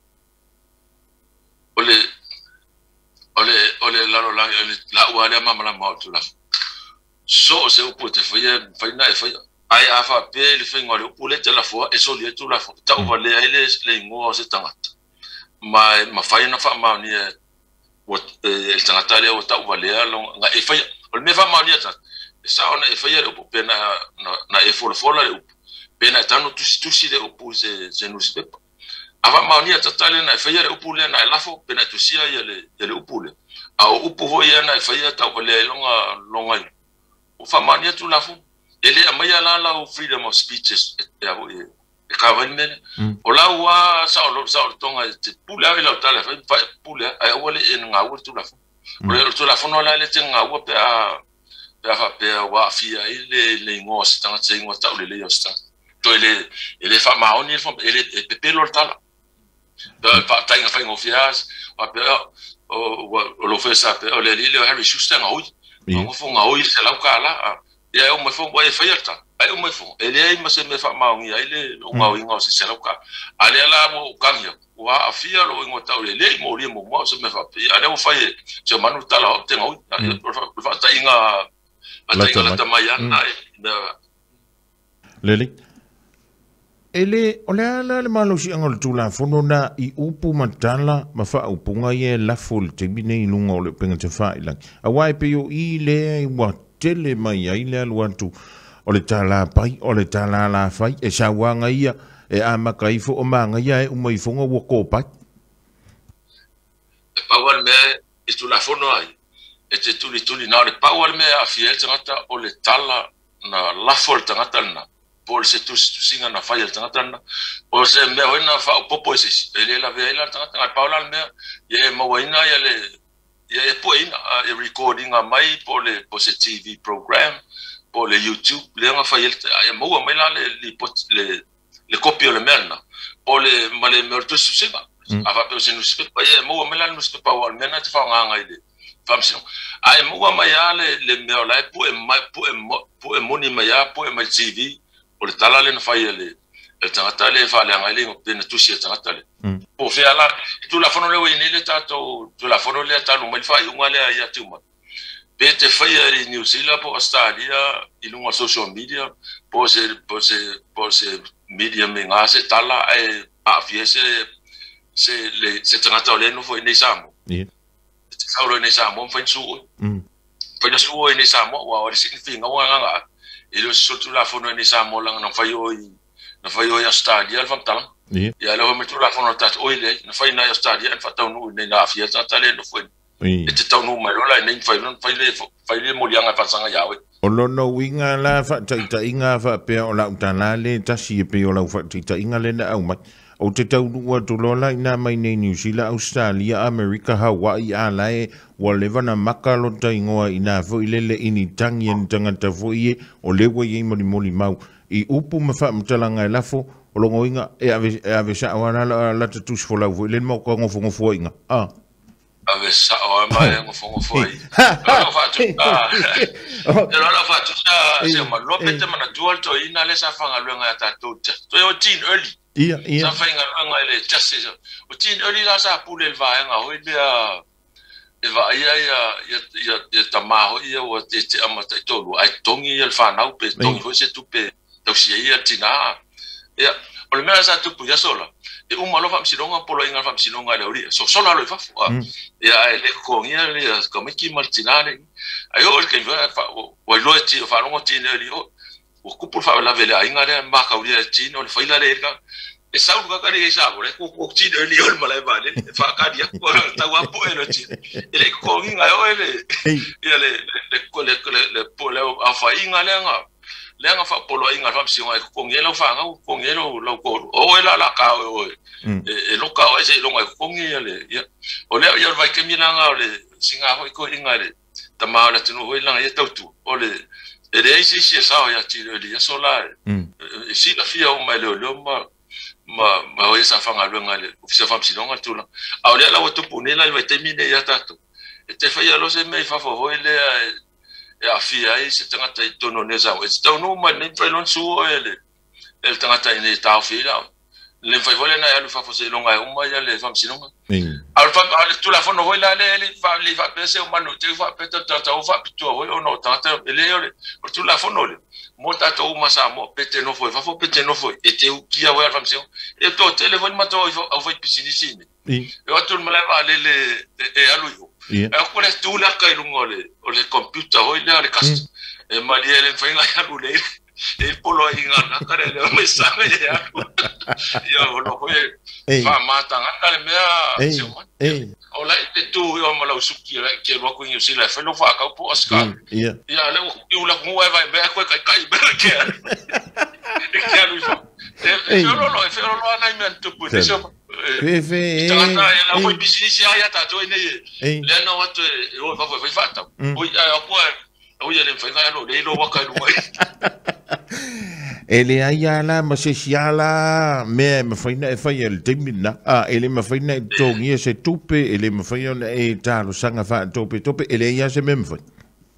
ole ole ole la la la u ale ma ma ma tu la so se upu te foi foi na foi ai a fa pe le foi ngore upu le te la fo e so le tu la fo ta u le ile le ngo se tangata ma ma fai na fa ma ni o el tangata le o ta u le lo nga e foi o me fa ma ni ta sa ona e fai o pena na na e fola fola e pena tano tu tu si de opuse je nous pas ava maunia tatale na faia le upule na lafo pena tusia ia le ia le upule au upu ho ia na faia ta le longa longa o fa mania tu lafo ele amaya la la freedom of speech e avo e ka vane o la wa sa o sa o tonga te pula e la tala fa pula ai o le en nga o tu lafo o le tu lafo no la le tenga o pe a pe a pe wa fia ile le ngo sta tsa ngo ta le le sta to ele ele fa maoni ele ele pe lo tala da fa tainga fa ngo fias o pe o o lo fe sa pe o le le Harry Schuster nga o ngo fo nga o se la ka la ya o me fo wa fa yerta ai o me fo ele ai ma se me fa maoni ai le o nga o ngo se se la ka ale la mo kanga wa afia lo ngo ta le le mo le mo mo se me fa pe ale o fa ye se manu tala o te ngo fa tainga tainga la tamaya na Lele ele ole ala le malo si angol tula fono na I upu matala ma fa upunga ye la fol te bine I lunga ole penga te fa ila a wai pe yo I le wa tele mai ai le alu atu ole tala pai ole tala la fai e sa wanga ia e a makai fo o manga ia e umai fonga wo ko pai e pawal me e tula fono ai e te tuli tuli na le pawal me a fiel tangata ole tala na la fol tangata na por se tu singa na fai tangata na o se me hoina fa popo ese ele la veila tangata ai pawal me ye mo waina ya le ye poina e recording a mai por le por se T V program por le YouTube le nga fai ai mo mai la le le le copio le merna por le male merto singa ava pe se nus pe ye mo mai la nus pe pawal me na te fa nga nga ile fam sino ai mo mai ya le le me la po e mai po e po e moni mai ya po e mai T V o le tala le na fai le e tangata le fa le nga ile pe na tu se tangata le po fe ala tu la fono le we ni le tato tu la fono le tato mai fa unga le ya tu ma pe te fai e New Zealand po Australia I lunga social media po se po se po se media me nga se tala e a fiese se le se tangata le no foi nei samo yeah se saulo nei samo foi su mm foi su nei samo wa o se fin nga nga nga e lo so tu la fono nei samo lang na fai o na fai o ya Australia al fantala ya lo me tu la fono tat o ile na fai na Australia al fatau no nei na fiese tala no foi e te tau no mai rola nei fai non fai le fai le molianga pasanga yawe o lono winga la fa ta inga fa pe o la utana le tasi pe o la fa ta inga le na au mai o te tau ua tu lola ina mai nei New Zealand Australia America Hawaii a lai wa levana makalo ta ingoa ina fo ilele ini tangi en tangata fo ie o lewa ye moli moli mau I upu ma fa mtalanga e lafo o longo inga e ave e ave sa wana la la te tus fo la fo ile mo ko ngofo ngofo inga ah ave sa o mai ngofo ngofo ai lo fa tu ah lo fa tu sa ma lo pete mana dual to ina le sa fanga lo nga ta to to yo teen early ia ia sa fanga nga le just so o teen early la sa pule el va nga ho ile a e va ia ia ia ia tamaho ia o te te amata to ai tongi el fa na pe tongi ho se tu pe to si ia tina ia o le mea sa tu pu ya sola e uma lo fa msilonga polo inga fa msilonga le ori so sola lo fa ia e le ko ngia le ko me ki martinale ai o ke va fa o lo ti fa no ti le o o ku por fa la vele inga le ma ka uri ti no le fa ila le ka e sa u ka ka le sa le ko ko ti le o ma le va le fa ka dia ko ta wa po e ti e le ko ngia o le ia le le ko le le po le a fa inga le nga le nga fa polo inga fa msi ngai ko ngelo fa nga ko ngelo lo ko o ela la ka o e lo ka o se lo ngai ko ngelo ya o le ya vai ke mi nga o le singa ho ko inga le tama la tunu ho ila ya tautu o le e le isi si sa ya ti le ya sola e si la fia o mai le lo ma ma ma o sa fa nga lo nga le o se fa msi nga tu la a o le la o tu punela vai termine ya tatu e te fa ya lo se me fa fo ho le e a fia e se tangata I tono ne sa e tau no ma ne fai lon su ele el tangata ne tau fia le fai vole na ya lu fa fo se longa o ma ya le fam sinonga al fa al tu la fono voila le le fa le fa pese o manu te fa peta tata o fa pitu o no tata ele ele o tu la fono le mo tata o ma sa mo pete no foi fa fo pete no foi e te u kia o fam sinonga e to telefone ma to o fa pisini sini e o tu ma la le le e alu e ko le tu la ka ilungo le o le computer o le le cast e mali ele fai nga ya lu le e polo inga na kare le me sanga ya yo lo ko fa mata ngale mea sio eh ola te tu yo mo la suki la ke lo ko ngi sila fa lo fa ka po aska ya ya le u la ko vai vai ko kai kai be ke ke lu fa e yo lo lo e lo ana me tu pu te so fe fe tanga la ko business ya ya ta to ne le no wat o fa fa fa ta o ya ko o ya le fa ka lo le lo wa ka lu ele ayala masesiala me me faina e fai el temina ah ele me faina tongi se tupe ele me faina e talo sanga fa tope tope ele ya se me fai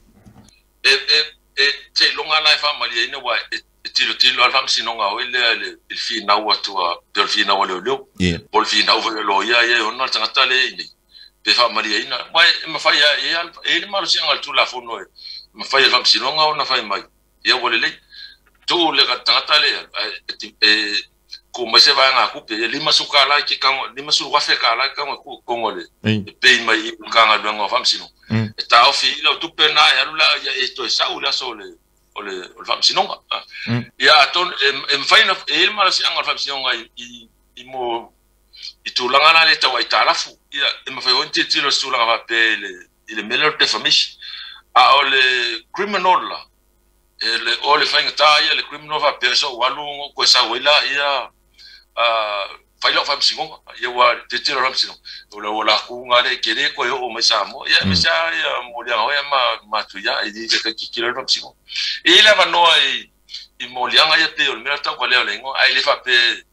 e e e te longa la fa mali ina wa e tilo tilo al fam sinonga o ele il fi na wa to del fi na wa le lo pol fi na wa lo ya ya on tanga tale ni pe fa mali ina wa me fai ya e ma lo singa tu la fo no me fai el fam sinonga ona fai mai ya wa le tu le ka tangata le e ko mai se va nga ku pe lima suka la ki ka lima su wa fe ka la ka ku ko ngole pe mai ka nga do nga fam sino e ta ofi lo tu pe na ya la ya esto sa u la sole ole o fam sino ya ton em faina e ma si nga fam sino nga i i mo i tu la nga le ta wa ta la fu ya e ma fa on ti ti lo su la va pe le il meilleur de famille a ole criminal la ele ole fainga taia le criminal va perso walu ko sa wela ia a failo fam singo ia wa te tiro fam singo ola ola ku ngale kere ko yo o mesa mo ia mesa ia mo dia ho ma ma tu ya i di ke ki kilo fam singo ile va no i i mo lia ia te o mera ta ko le lengo ai le fa pe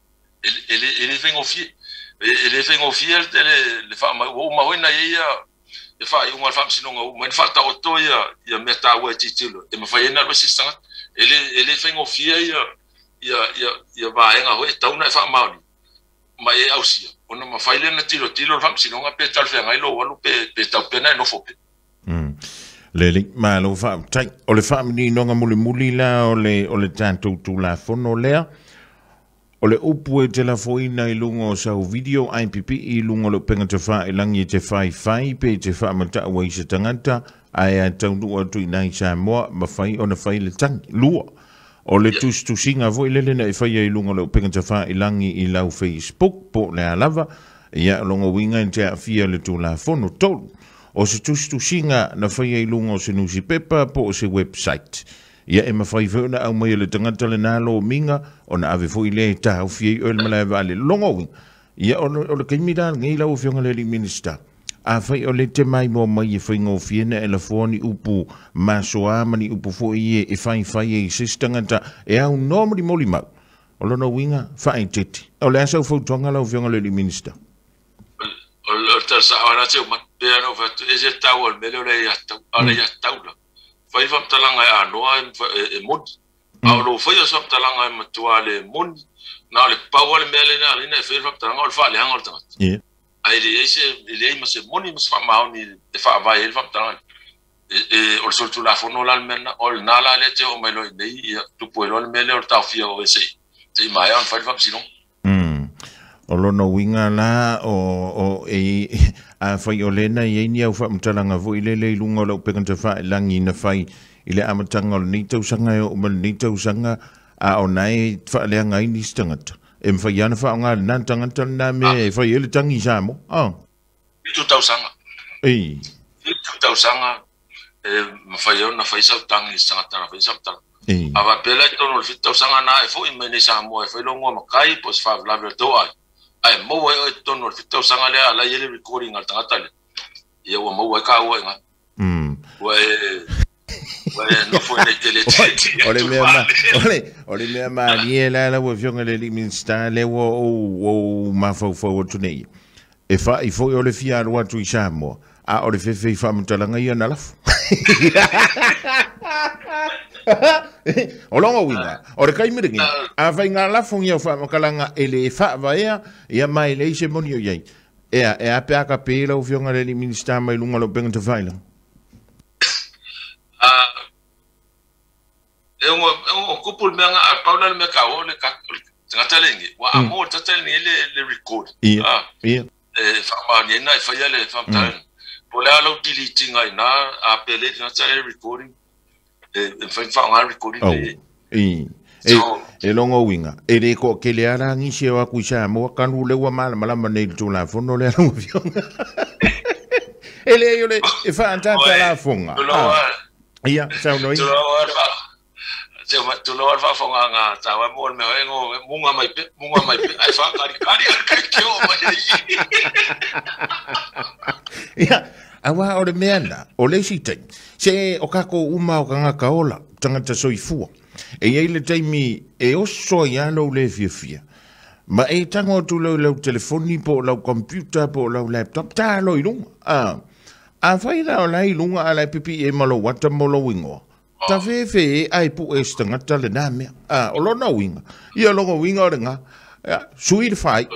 ele ele vengo fi ele vengo fi ele le fa ma o ma hoina ia e fa yung alfam sinonga o men falta o to ya ya meta wa titilo e me fa yena lo sisanga ele ele fengo fia ya ya ya ya ba enga ho ta una fa mauli mai ausia ona ma fa ile na tilo tilo alfam sinonga pe tal fe ngai lo walu pe pe ta pena no fo pe mm le ma lo fa tai o le family no nga muli muli la o le o le tanto tu la fono lea o le upu e te la foina i lungo sa o video I P P i lungo lo penga te wha e langi te whai whai pe te wha mata ua i se tangata ai a taunua tu i nai sa moa ma whai o na whai le tangi lua o le tus tu singa vo i lele na i whai i lungo lo penga te wha i langi i lau Facebook po le alava ia longo winga i te a fia le tu la fono tolu o se tus tu singa na whai i lungo se nusi pepa po o se website ia e mawhai whiuna au mai le tangata le nalo minga o na ave fwoi le ta au fiei o le malai vale longo wing ia o le kaimira ngai lau fionga le minister a whai o le te mai mo mai e whainga o fiena e la fuani upu masoa mani upu fwoi e e whai whai e sis tangata e au nomri moli mau o lono winga whai tete o le asau fautonga lau fionga le minister o le tasa o na te uman pea no fatu e se tau al mele o le iatau o le iatau la fai fam talanga e anoa e moni au lo fai o sam talanga e matua le moni na le pau le mele na le na fai fam talanga o le fa le hanga o le tangata ai le ese le ai ma se moni ma se fa mau ni e fa vai e fam talanga e o le soltu la fono la mena o le nala le te o mai lo nei tu puoi lo mele o tau fia o ese te mai on fai fam sino o lono winga la o o e a fai o lena i ni au fa mtalanga vo ile le lunga lo pekanta fa langi na fai ile amatanga ni tau sanga o mal ni tau sanga a o nai fa le ngai ni stangata e mfa yana fa nga nan tangata na me fa ile tangi samo ah tu tau sanga ei tu tau sanga e mfa yana fa isa tangi stangata na fa isa tang ei ava pela to no fit tau sanga na e fo i me ni samo e fa longo makai pos fa la do ai ai mo e tono fitau sanga le ala yele recording al tangata le ia wa mo ka wa nga mm wa wa no foi ne tele ole me ma ole ole me ma ni la la wo fionga le minister le wo o ma fo fo tu nei e fa i fo ole fia lo tu isamo a ole fe fe fa mtalanga ia na la o longo winga o re kai miringi a vai ngā lafong ia wha makalanga ele e wha vaea ia mai le ise moni o iei ea e a peaka pēla o fionga le ni minister mai lunga lo penga te whaila e o kupul meanga a paula le meka o le ngata lengi wa amo tata le le record ia ia e wha ma ni na e whaia le wha mtaren po le alo deleting ai na a pele ngata le recording e fai fa nga recording I. E longo winga. E le ko ke le ara ngi se wa ku sa mo ka nu le wa mala mala ma ne tu la fono le no vionga. E le yo le e fa antata la fonga. Ia, sa no. Se ma tu lo fa fonga nga ta wa mo me ngo munga mai pe munga mai pe ai fa kari kari ka kyo mai. Ia, awa o le meana, o le sitei. Se o kako uma o kanga kaola, tangata soifua. E ei le taimi e oso ia lo le fia fia. Ma e tango tu lo lo telefoni po lo computer po lo laptop ta lo ilunga. Ah. A fai la o la ilunga ala pipi e malo wata molo wingo. Ta fe fe ai pu e stangata le name. Ah, o lo na winga. Ia lo winga o nga. Sui le fai.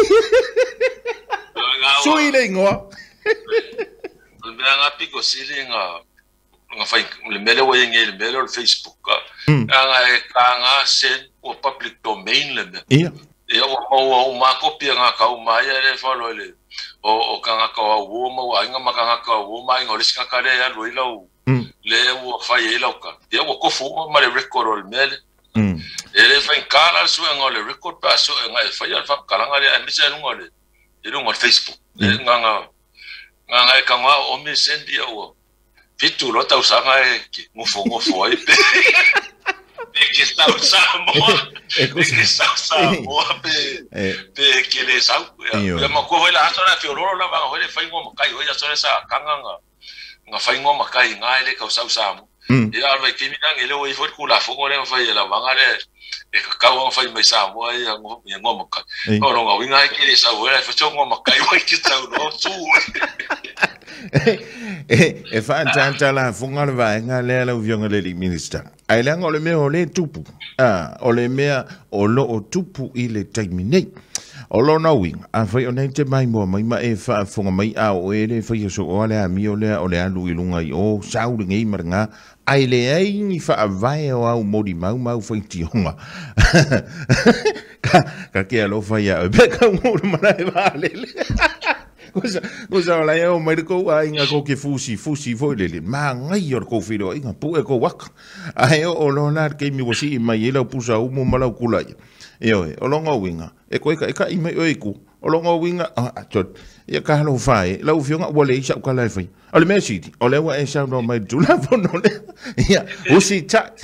Sui le ngoa. Nga piko sili nga nga fai le mele wa yenge le mele o Facebook ka nga e ka nga sen o public domain le me ia e o o o ma kopia nga ka o mai le falo le o o ka nga ka o mo wa nga ma ka nga ka o mai ngo le ska ka le ya lo ila o le o fai ila o ka e o ko fu ma le record le mele e le fai kala su nga le record pa so nga e fai al fa kala nga le a misa ngo le e ngo Facebook nga nga nga nga ka nga o me sendi o fitu lo ta usanga e mo fo mo fo e pe e que está usando e que está usando pe pe que le sa ya mo ko la so na fioro la ba ho le fai ngo makai o ya so sa kanga nga nga fai ngo makai nga le ka usa usamo e a ve que mi dan ele o i fo ku la fo ngo le fai la ba nga le e ka ka ngo fai mai sa mo ai ngo ngo makai o lo nga winga que le sa o le fo ngo makai o que está no su e fa tanta la funga va nga le la vionga le minister ai la ngole me o le tupu ah o le me o lo o tupu i le termine o lo na wing a fa o nei te mai mo mai ma e fa funga mai a o e le fa so o le a mi o le o le alu i lunga i o sau le ngai maranga ai le ai ni fa vai o au modi mau mau fa ti honga ka ka ke lo fa ya be ka mo mana e vale Cosa cosa la eu mai ko ai nga ko ke fusi fusi foi le ma ngai or ko firo inga pu e ko wak ai o lo na ke mi wosi mai ele pusa u mo mala kula e o o lo ngo winga e ko ka ka i mai o ku o lo ngo winga a tot e ka lo fai la u fionga wo le sa ka la fai o le mesi o le wa e sa no mai tu la fo no le ya o si ta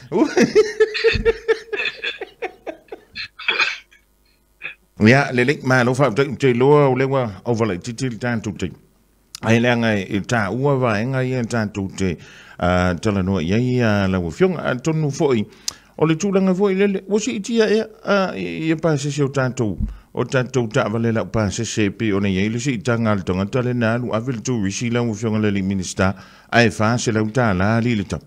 ya le link ma lo fa te lo le wa over like titil tan tu te ai la ngai ta u va ngai tan tu te a tala no ye ya la wo fiong a tonu foi o le tulanga foi le wo si tia e a ye pa se se tanto o tanto ta vale la pa se se pe o ne ye le si tanga le tonga tale na lu avel tu risi la wo fiong le minister ai fa se la ta la li le ta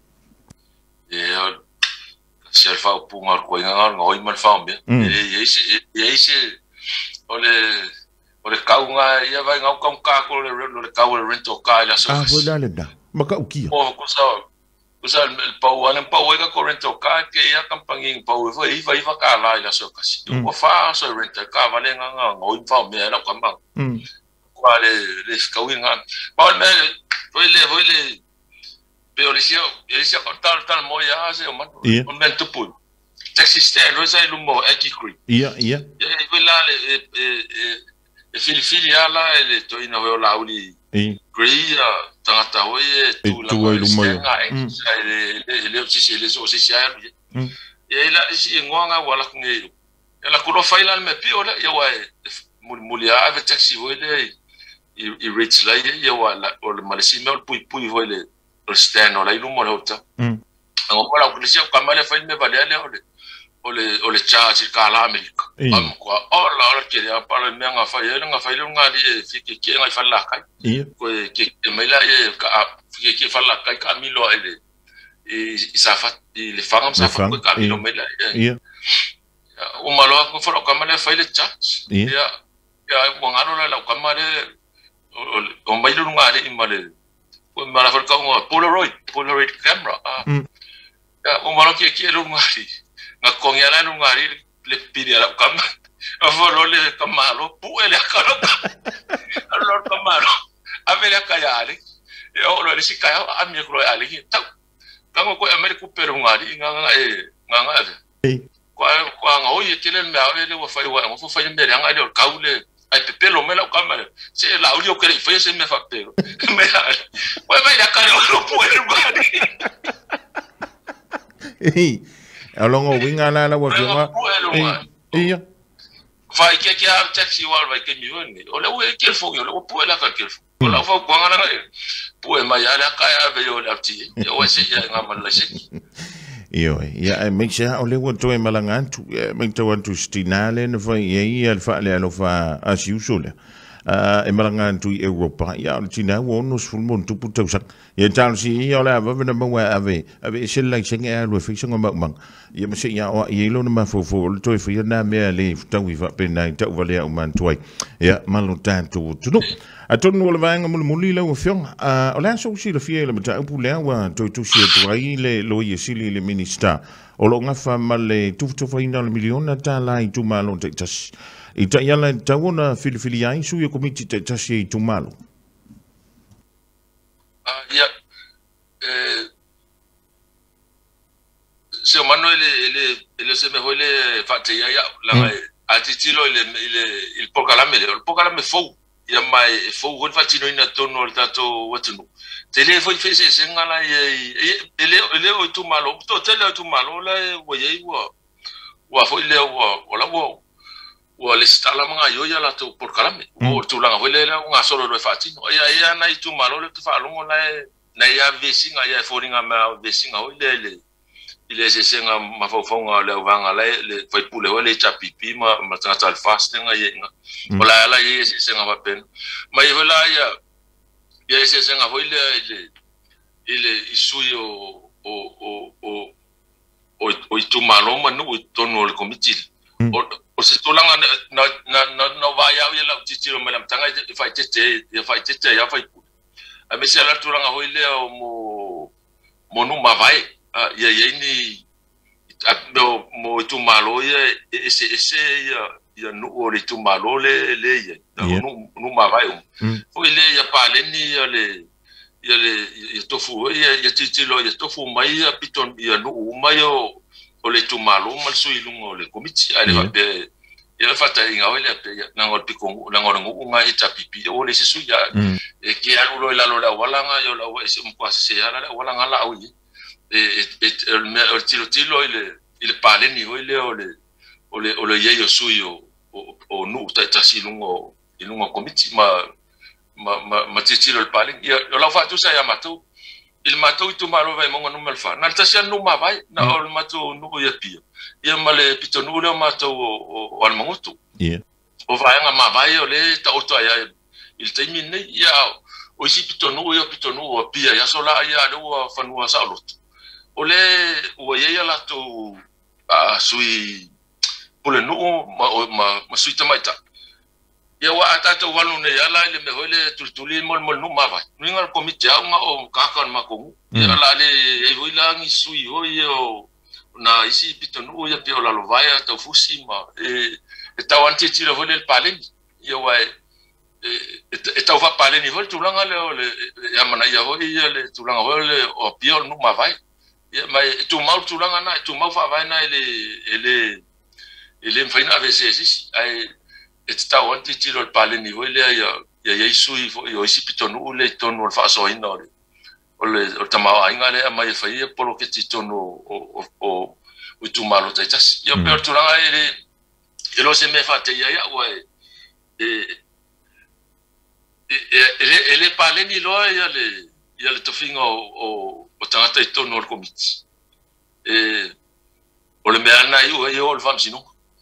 e se fa o punga ko inga ngo i mal fa me e ese e ese ole ole kaunga ia vai ngau kam ka ko le le kau le rento ka la so ah foi la le da maka ukia o ko sa ko sa el pau ala pau e ka rento ka ke ia campangin pau foi i vai va ka la la so ka si o fa so rento ka vale nga ngo i fa me la ka ma mm ko le le kauinga pa me foi le foi le pero decía decía tal tal moya hace o man o men tupu taxi stand rosa lumo ekikri ia ia e vela e e e fili fili ala ele to ina o la uli gria tata oye tu la lumo ele ele si ele so si ya e la si ngonga wala kungeiro ela kulo faila me piola ya wa mulia ave taxi oile i rich la ya wala o malesi me pui pui oile stand o la ilumo la uta ngo para ko lisia ka male fa me vale ale ole ole ole cha si ka la amerika am ko o la o ke ya para me nga fa ye nga fa ile nga di fi ke ke nga fa la kai ko ke me la ye ka fi ke fa la kai ka mi lo ele e sa fa le fangam sa fa ko ka mi lo me la ye o malo ko fa ka male fa ile cha ya ya mo ngano la ka male o mai lu nga di male mana for kau Polaroid Polaroid camera ah ya o malo que que lu ngari nga kongyala lu ngari le pidi ala kam afolo le kamalo pu ele akalo alor kamalo avele kayale e o lo le sikaya ami ko ale ta kango ko america pero ngari nga nga e nganga Ei. kwa kwa nga oye tele me ave le wa fai wa mo fai me nga le kaule ai pepelo me la kamera se la audio que fai se me fa pero me wa vai la cara no puedo bari Ei. Alongo winga la la wa fianga. Ei. Ia. Fai que que a taxi wa vai que mi vone o le we que fo yo le po la ka que fo o la fo kwa nga po ma ya la ka ya ve yo la ti yo se ya nga mala se Io, ia me se o le wa toe malanga tu me to want to stinale no fa ia ia fa le alo fa as usual. Uh, e malanga tu Europa ia o tina wo no sul mon tu puta usak ia tal si ia la va na mo ave ave se la singa lo fi singa ma mang ia me se ia o ia lo na ma fo fo to fi na me le ta wi va pe na ta va le o man toi ia malu tanto tu no a tonu o le vanga mo muli la o fiong a o la so si le fie le mata pu le wa to tu si tu ai le lo ia sili le minister o lo nga fa male tu tu fa ina le miliona ta la i tu malo te tas i ta yala ta wona filifili ai su ia komiti te tas i tu malo ah ia eh se mano ele ele ele se me vole fate ia ia la a titilo ele ele il pokalame il pokalame fo ia mai fo hon fatino ina tono al tato watunu tele foi fese sengala ye ele ele o tu malo to tele tu malo la wo ye wo wa foi le wo ola wo wo le stala manga yo ya la to por kalame o tu la foi le nga solo do fatino ia ia na tu malo le tu fa lo la na ya vesinga ya foringa ma vesinga o le le ile se senga ma fo fonga le vanga le le foi pule o le chapipi ma ma tata al fasting ye nga ola la ye se senga va pen ma ye la ya ya se senga foi le ile ile isuyo o o o o o tu malo ma no to no le comité o o se to langa na na na no va ya ya la titiro me la tanga fai tete ya fai tete ya fai a me se la tu langa foi le mo mo no ma vai ya ya ni mo mo tu malo ya ese ese ya ya no o le tu malo le le ya no no ma vai foi le ya pa le ni ya le ya le ya tofu ya ya titilo ya tofu mai ya piton ya no mai o o le tu malo mal sui lungo le komiti ale va be ya fata inga o le pe na ngol pikongu na ngol ngu nga ita pipi o le sisu ya e ke alu lo la lo la wala nga yo la o ese mpa se ya la wala nga la o ye e el tilo tilo ile ile pale ni o ile o le o le o le ye yo suyo o o nu ta ta silungo ilungo komiti ma ma ma ma titilo el pale ya la fa tu sa ya matu il matu tu malo vai mo no melfa na ta sia no ma vai na o matu no ya pia ya male pito no le matu o al mongotu yeah o vai nga ma vai o le ta o to ya il termine ya o si pito no ya pito no pia ya sola ya do fa no sa lot o le o ye ya la to a sui pole no ma ma ma sui tamaita ya wa atato walu ne ya la le me hole tultuli mol mol no ma vai ningal komite nga o kakan ma ko ya la le e wila ngi sui o yo na isi pito no ya pe la lo vai ta fusi ma e e ta wanti ti le hole el palen ya wa e ta va palen ni hol tulanga le ya mana ya ho ya le tulanga hole o pio no ma vai ya ma tu mal tulanga na tu ma fa vai na ele ele ele mfaina avese sisi ai e ta wanti ti lo palen ni hole ya ya ya sui yo isi pito no le tono fa so ina le o le o tama ainga le ma e fai polo ke ti tono o o o tu malo ta tas yo per tulanga ele ele se me fa te ya ya wa e ele ele palen ni lo ya le ya le tofinga o o tangata ito no komiti e o le meana io e o le famsino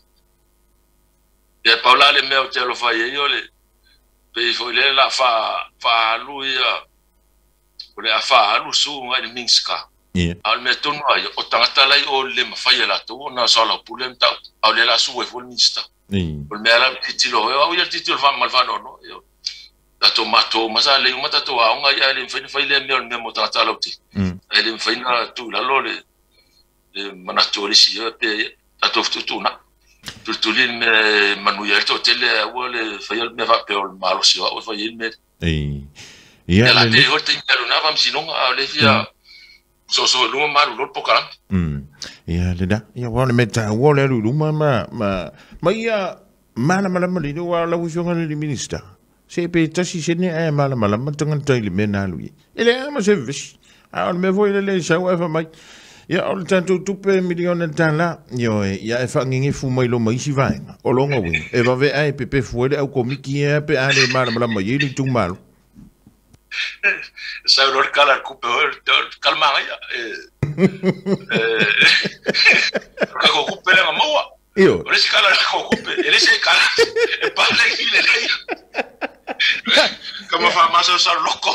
e paula le meo te lo fai io le pe foi le la fa fa lui o le fa lu su ngai minska al meton ai o tangata lai o le mafai la to na sala pulem ta o le la su e fo minsta o me ala titilo o ia titilo fa mal fa no no io da tomato masa le mata to a nga ya le fai fai le me me mo tata lo ti ele fai na tu la lo le le manatori si pe a to tu na tu tu le me manuel to tele o le fai me va pe o malo si o fai me e ia la te o te pero na vam si no a le via so so lu ma lu po kala mm ya le da ya wa le meta wa le lu ma ma ma ma ya mana mala mali do wa la wushonga le minister se pe tasi se ne e mala mala ma tanga tai le mena lu ele ma se vis a me vo ile le sa wa fa mai ya ol tanto tupe milione tala yo ya e fa ngingi fu mai lo mai si vai o lo ngo e va ve ai pepe fu le au komiki e pe ale mala mala mai ile tu malo sa ro kala ku pe calma ya eh ka ko ku pe la mo io ore si kala ko ku pe ele se kala e pa le ile le como fa ma so loco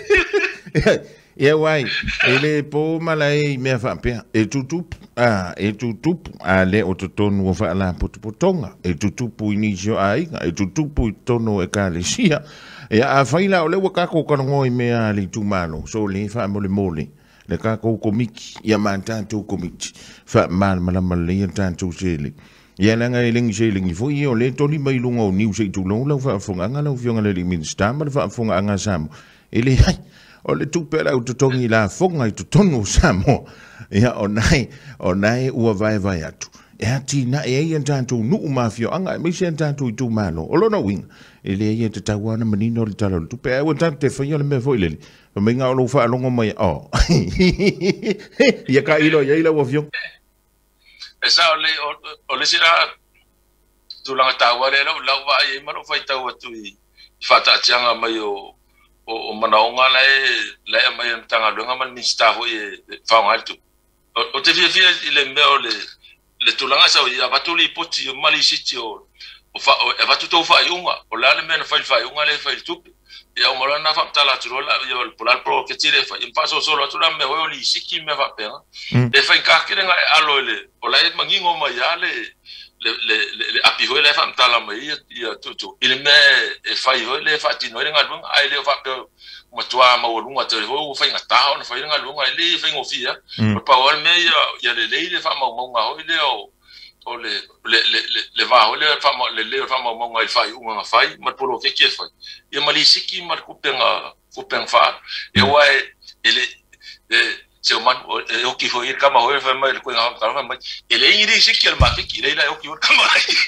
ya wai ele po malai me fa pe e tutu ah e tutu ale o tonu fa la potonga e tutu pu inicio ai e tutu pu tono e kalesia ya a faila o le waka ko kono ngoi me ali tu malo so le fa mo le mole le ka ko komiki ya mantanto komiki fa mal mala mali tanto sele ya la ngai ling se ling fo yo le toli mai lungo ni se tu lo lo fa fonga nga lo fionga le minister ma fa fonga nga sam ele o le tu pela u tongi la fonga tu tonu samo ya onai onai u vai vai atu ya ti na e ya tanto nu mafio anga mi se tanto tu malo o lo no wing ele ia te tawana manino le talo tu pe o tante fa yo le me foi le me nga lo fa longo mai o ia ka ilo ia ilo wo fio esa ole ole sira tu la tawa le lo la wa e mano fa tawa tu i fa ta tianga mai o o mana onga le le mai tanga lo nga man minsta ho e fa ngal tu o te fie fie ile me ole le tu la nga sa ia batuli poti mali siti o o fa e va tutto fa yunga o la me fa fa yunga le fa tu ya o mala na fa tala tu la yo por al pro che tire fa in passo solo tu la me o li siki me va per e fa ka ke nga alo le o la e mangingo ma ya le le le le api ho le fa tala ma ya tu tu il me e fa yo le fa ti no nga lu ai le fa ma tua ma o lunga te ho fa nga ta o fa nga lunga le fa ngo fia pa o me ya ya le le fa ma mo nga ho le o o le le le le va o le fa le le fa mo ngai fai un nga fai ma polo ke ke fai e mali siki ma ku penga ku peng fa e wa ele e se o man o ki foi kama ho fa ma ku nga ka ma ele iri siki al ma ki le la o ki kama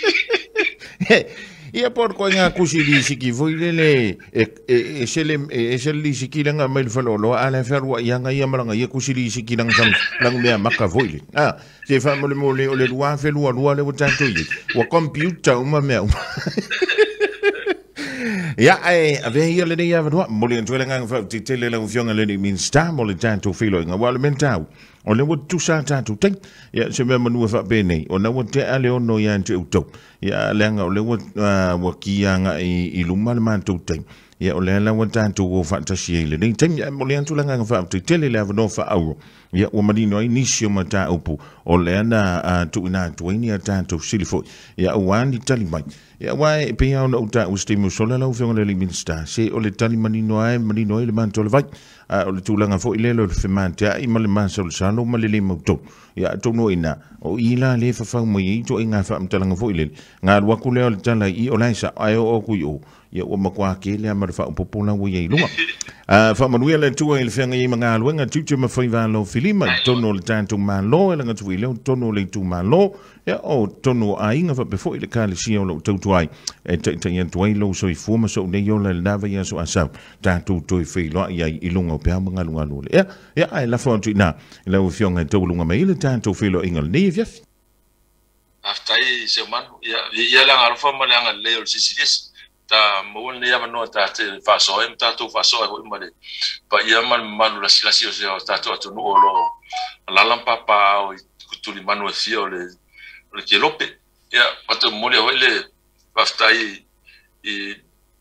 ia por ko nga kusili siki foi le e se le e se le siki nga mai fa lo ala fer wa ia nga ia manga ia kusili siki lang sam lang me maka foi ah se fa mo le mo le le wa fe lo lo le tanto i wa computer uma me ya ai ave ia le ia va mo le ntwela nga fa ti tele la ufionga le min sta mo le tanto filo nga wa le mentau o le wo tu sa tanto te ya se me manu fa bene o na wo te ale ono ya nte uto ya le nga o le wo wo ki nga i luma le man tu te ya o le la wo tanto wo fa ta si le ni te mo le ntwela nga fa ti tele la no fa au ya o madino i nisio mata upu o le na tu ina tu ni tanto silifo ya o andi tali mai ya wai pe ya no uta u stimu sola la ufionga le minsta se o le tali manino ai manino le man tole vai o le tulanga fo ile lo fe man tia i male man sol salo male le moto ya to no ina o ila le fa fa mo i to inga fa mtalanga fo ile nga wa ku le o tala i o laisa ai o ku yo ya o makwa ke le ma fa popula wo ye lunga a fa manu le tu ile fenga i manga lo nga tu tu ma fa va lo filima to no le tanto ma lo le nga tu ile to no le tu ma lo ya o to no ai nga fa be fo ile ka le si o lo tu tu ai e te te yan tu ai lo so i fu ma so ne yo le lava ya so asa tanto to i fe lo ya i lunga pe manga lunga lo ya ya ai la fo tu na le o fionga to lunga mai le tanto fe lo ingal ne via aftai se man ya ya la ngal fo ma la ngal le o sisilis ta mo ne ya no ta te fa so em ta tu fa so ho male pa ya man man la silasi o ta to to no lo la lampa pa o kutuli manu fio le le ke lope ya pato mo le le aftai i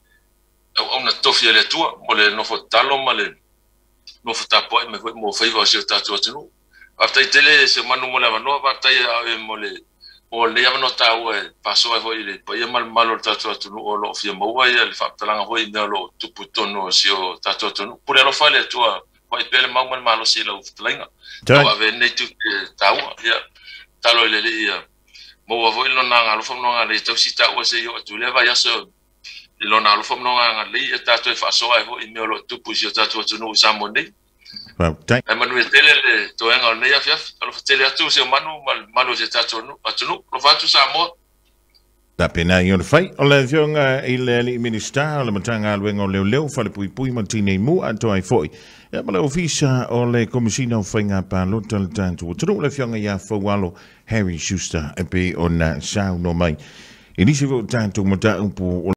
o na tofia le tua mo le no fo talo male no fo ta po me mo fai va se ta to to aftai tele se manu mo la no aftai mo le o le ama no tau e paso e hoi le pa ia mal malo tatu atu no o lo fia maua ia le whaptalanga hoi mea lo tupu tono si o tatu atu no pure alo whale atua hoi pele mau man malo si lau whatalinga o ave nei tu tau ia talo ele le ia maua hoi lo na ngalo wham no ngā le tau si tau se yo atu le vai aso lo na alo wham no ngā le ia tatu e whasoa e hoi mea lo tupu si o tatu atu no usamo nei Well, tai. E manu e tele le toenga o neia fiafi. Alo tele atu se manu, manu se tatonu, atunu, lo fatu sa mo. Da pena i on fai, o le fionga i le li minista, o le matanga aluenga o leo leo, fale pui pui matine mu, anto ai foi. E ma le ofisa o le komisina o whainga pa lota le tantu. O tunu le fionga ia fawalo Harry Schuster, e pe o na sao no mai. E nisi vo tantu mo ta umpu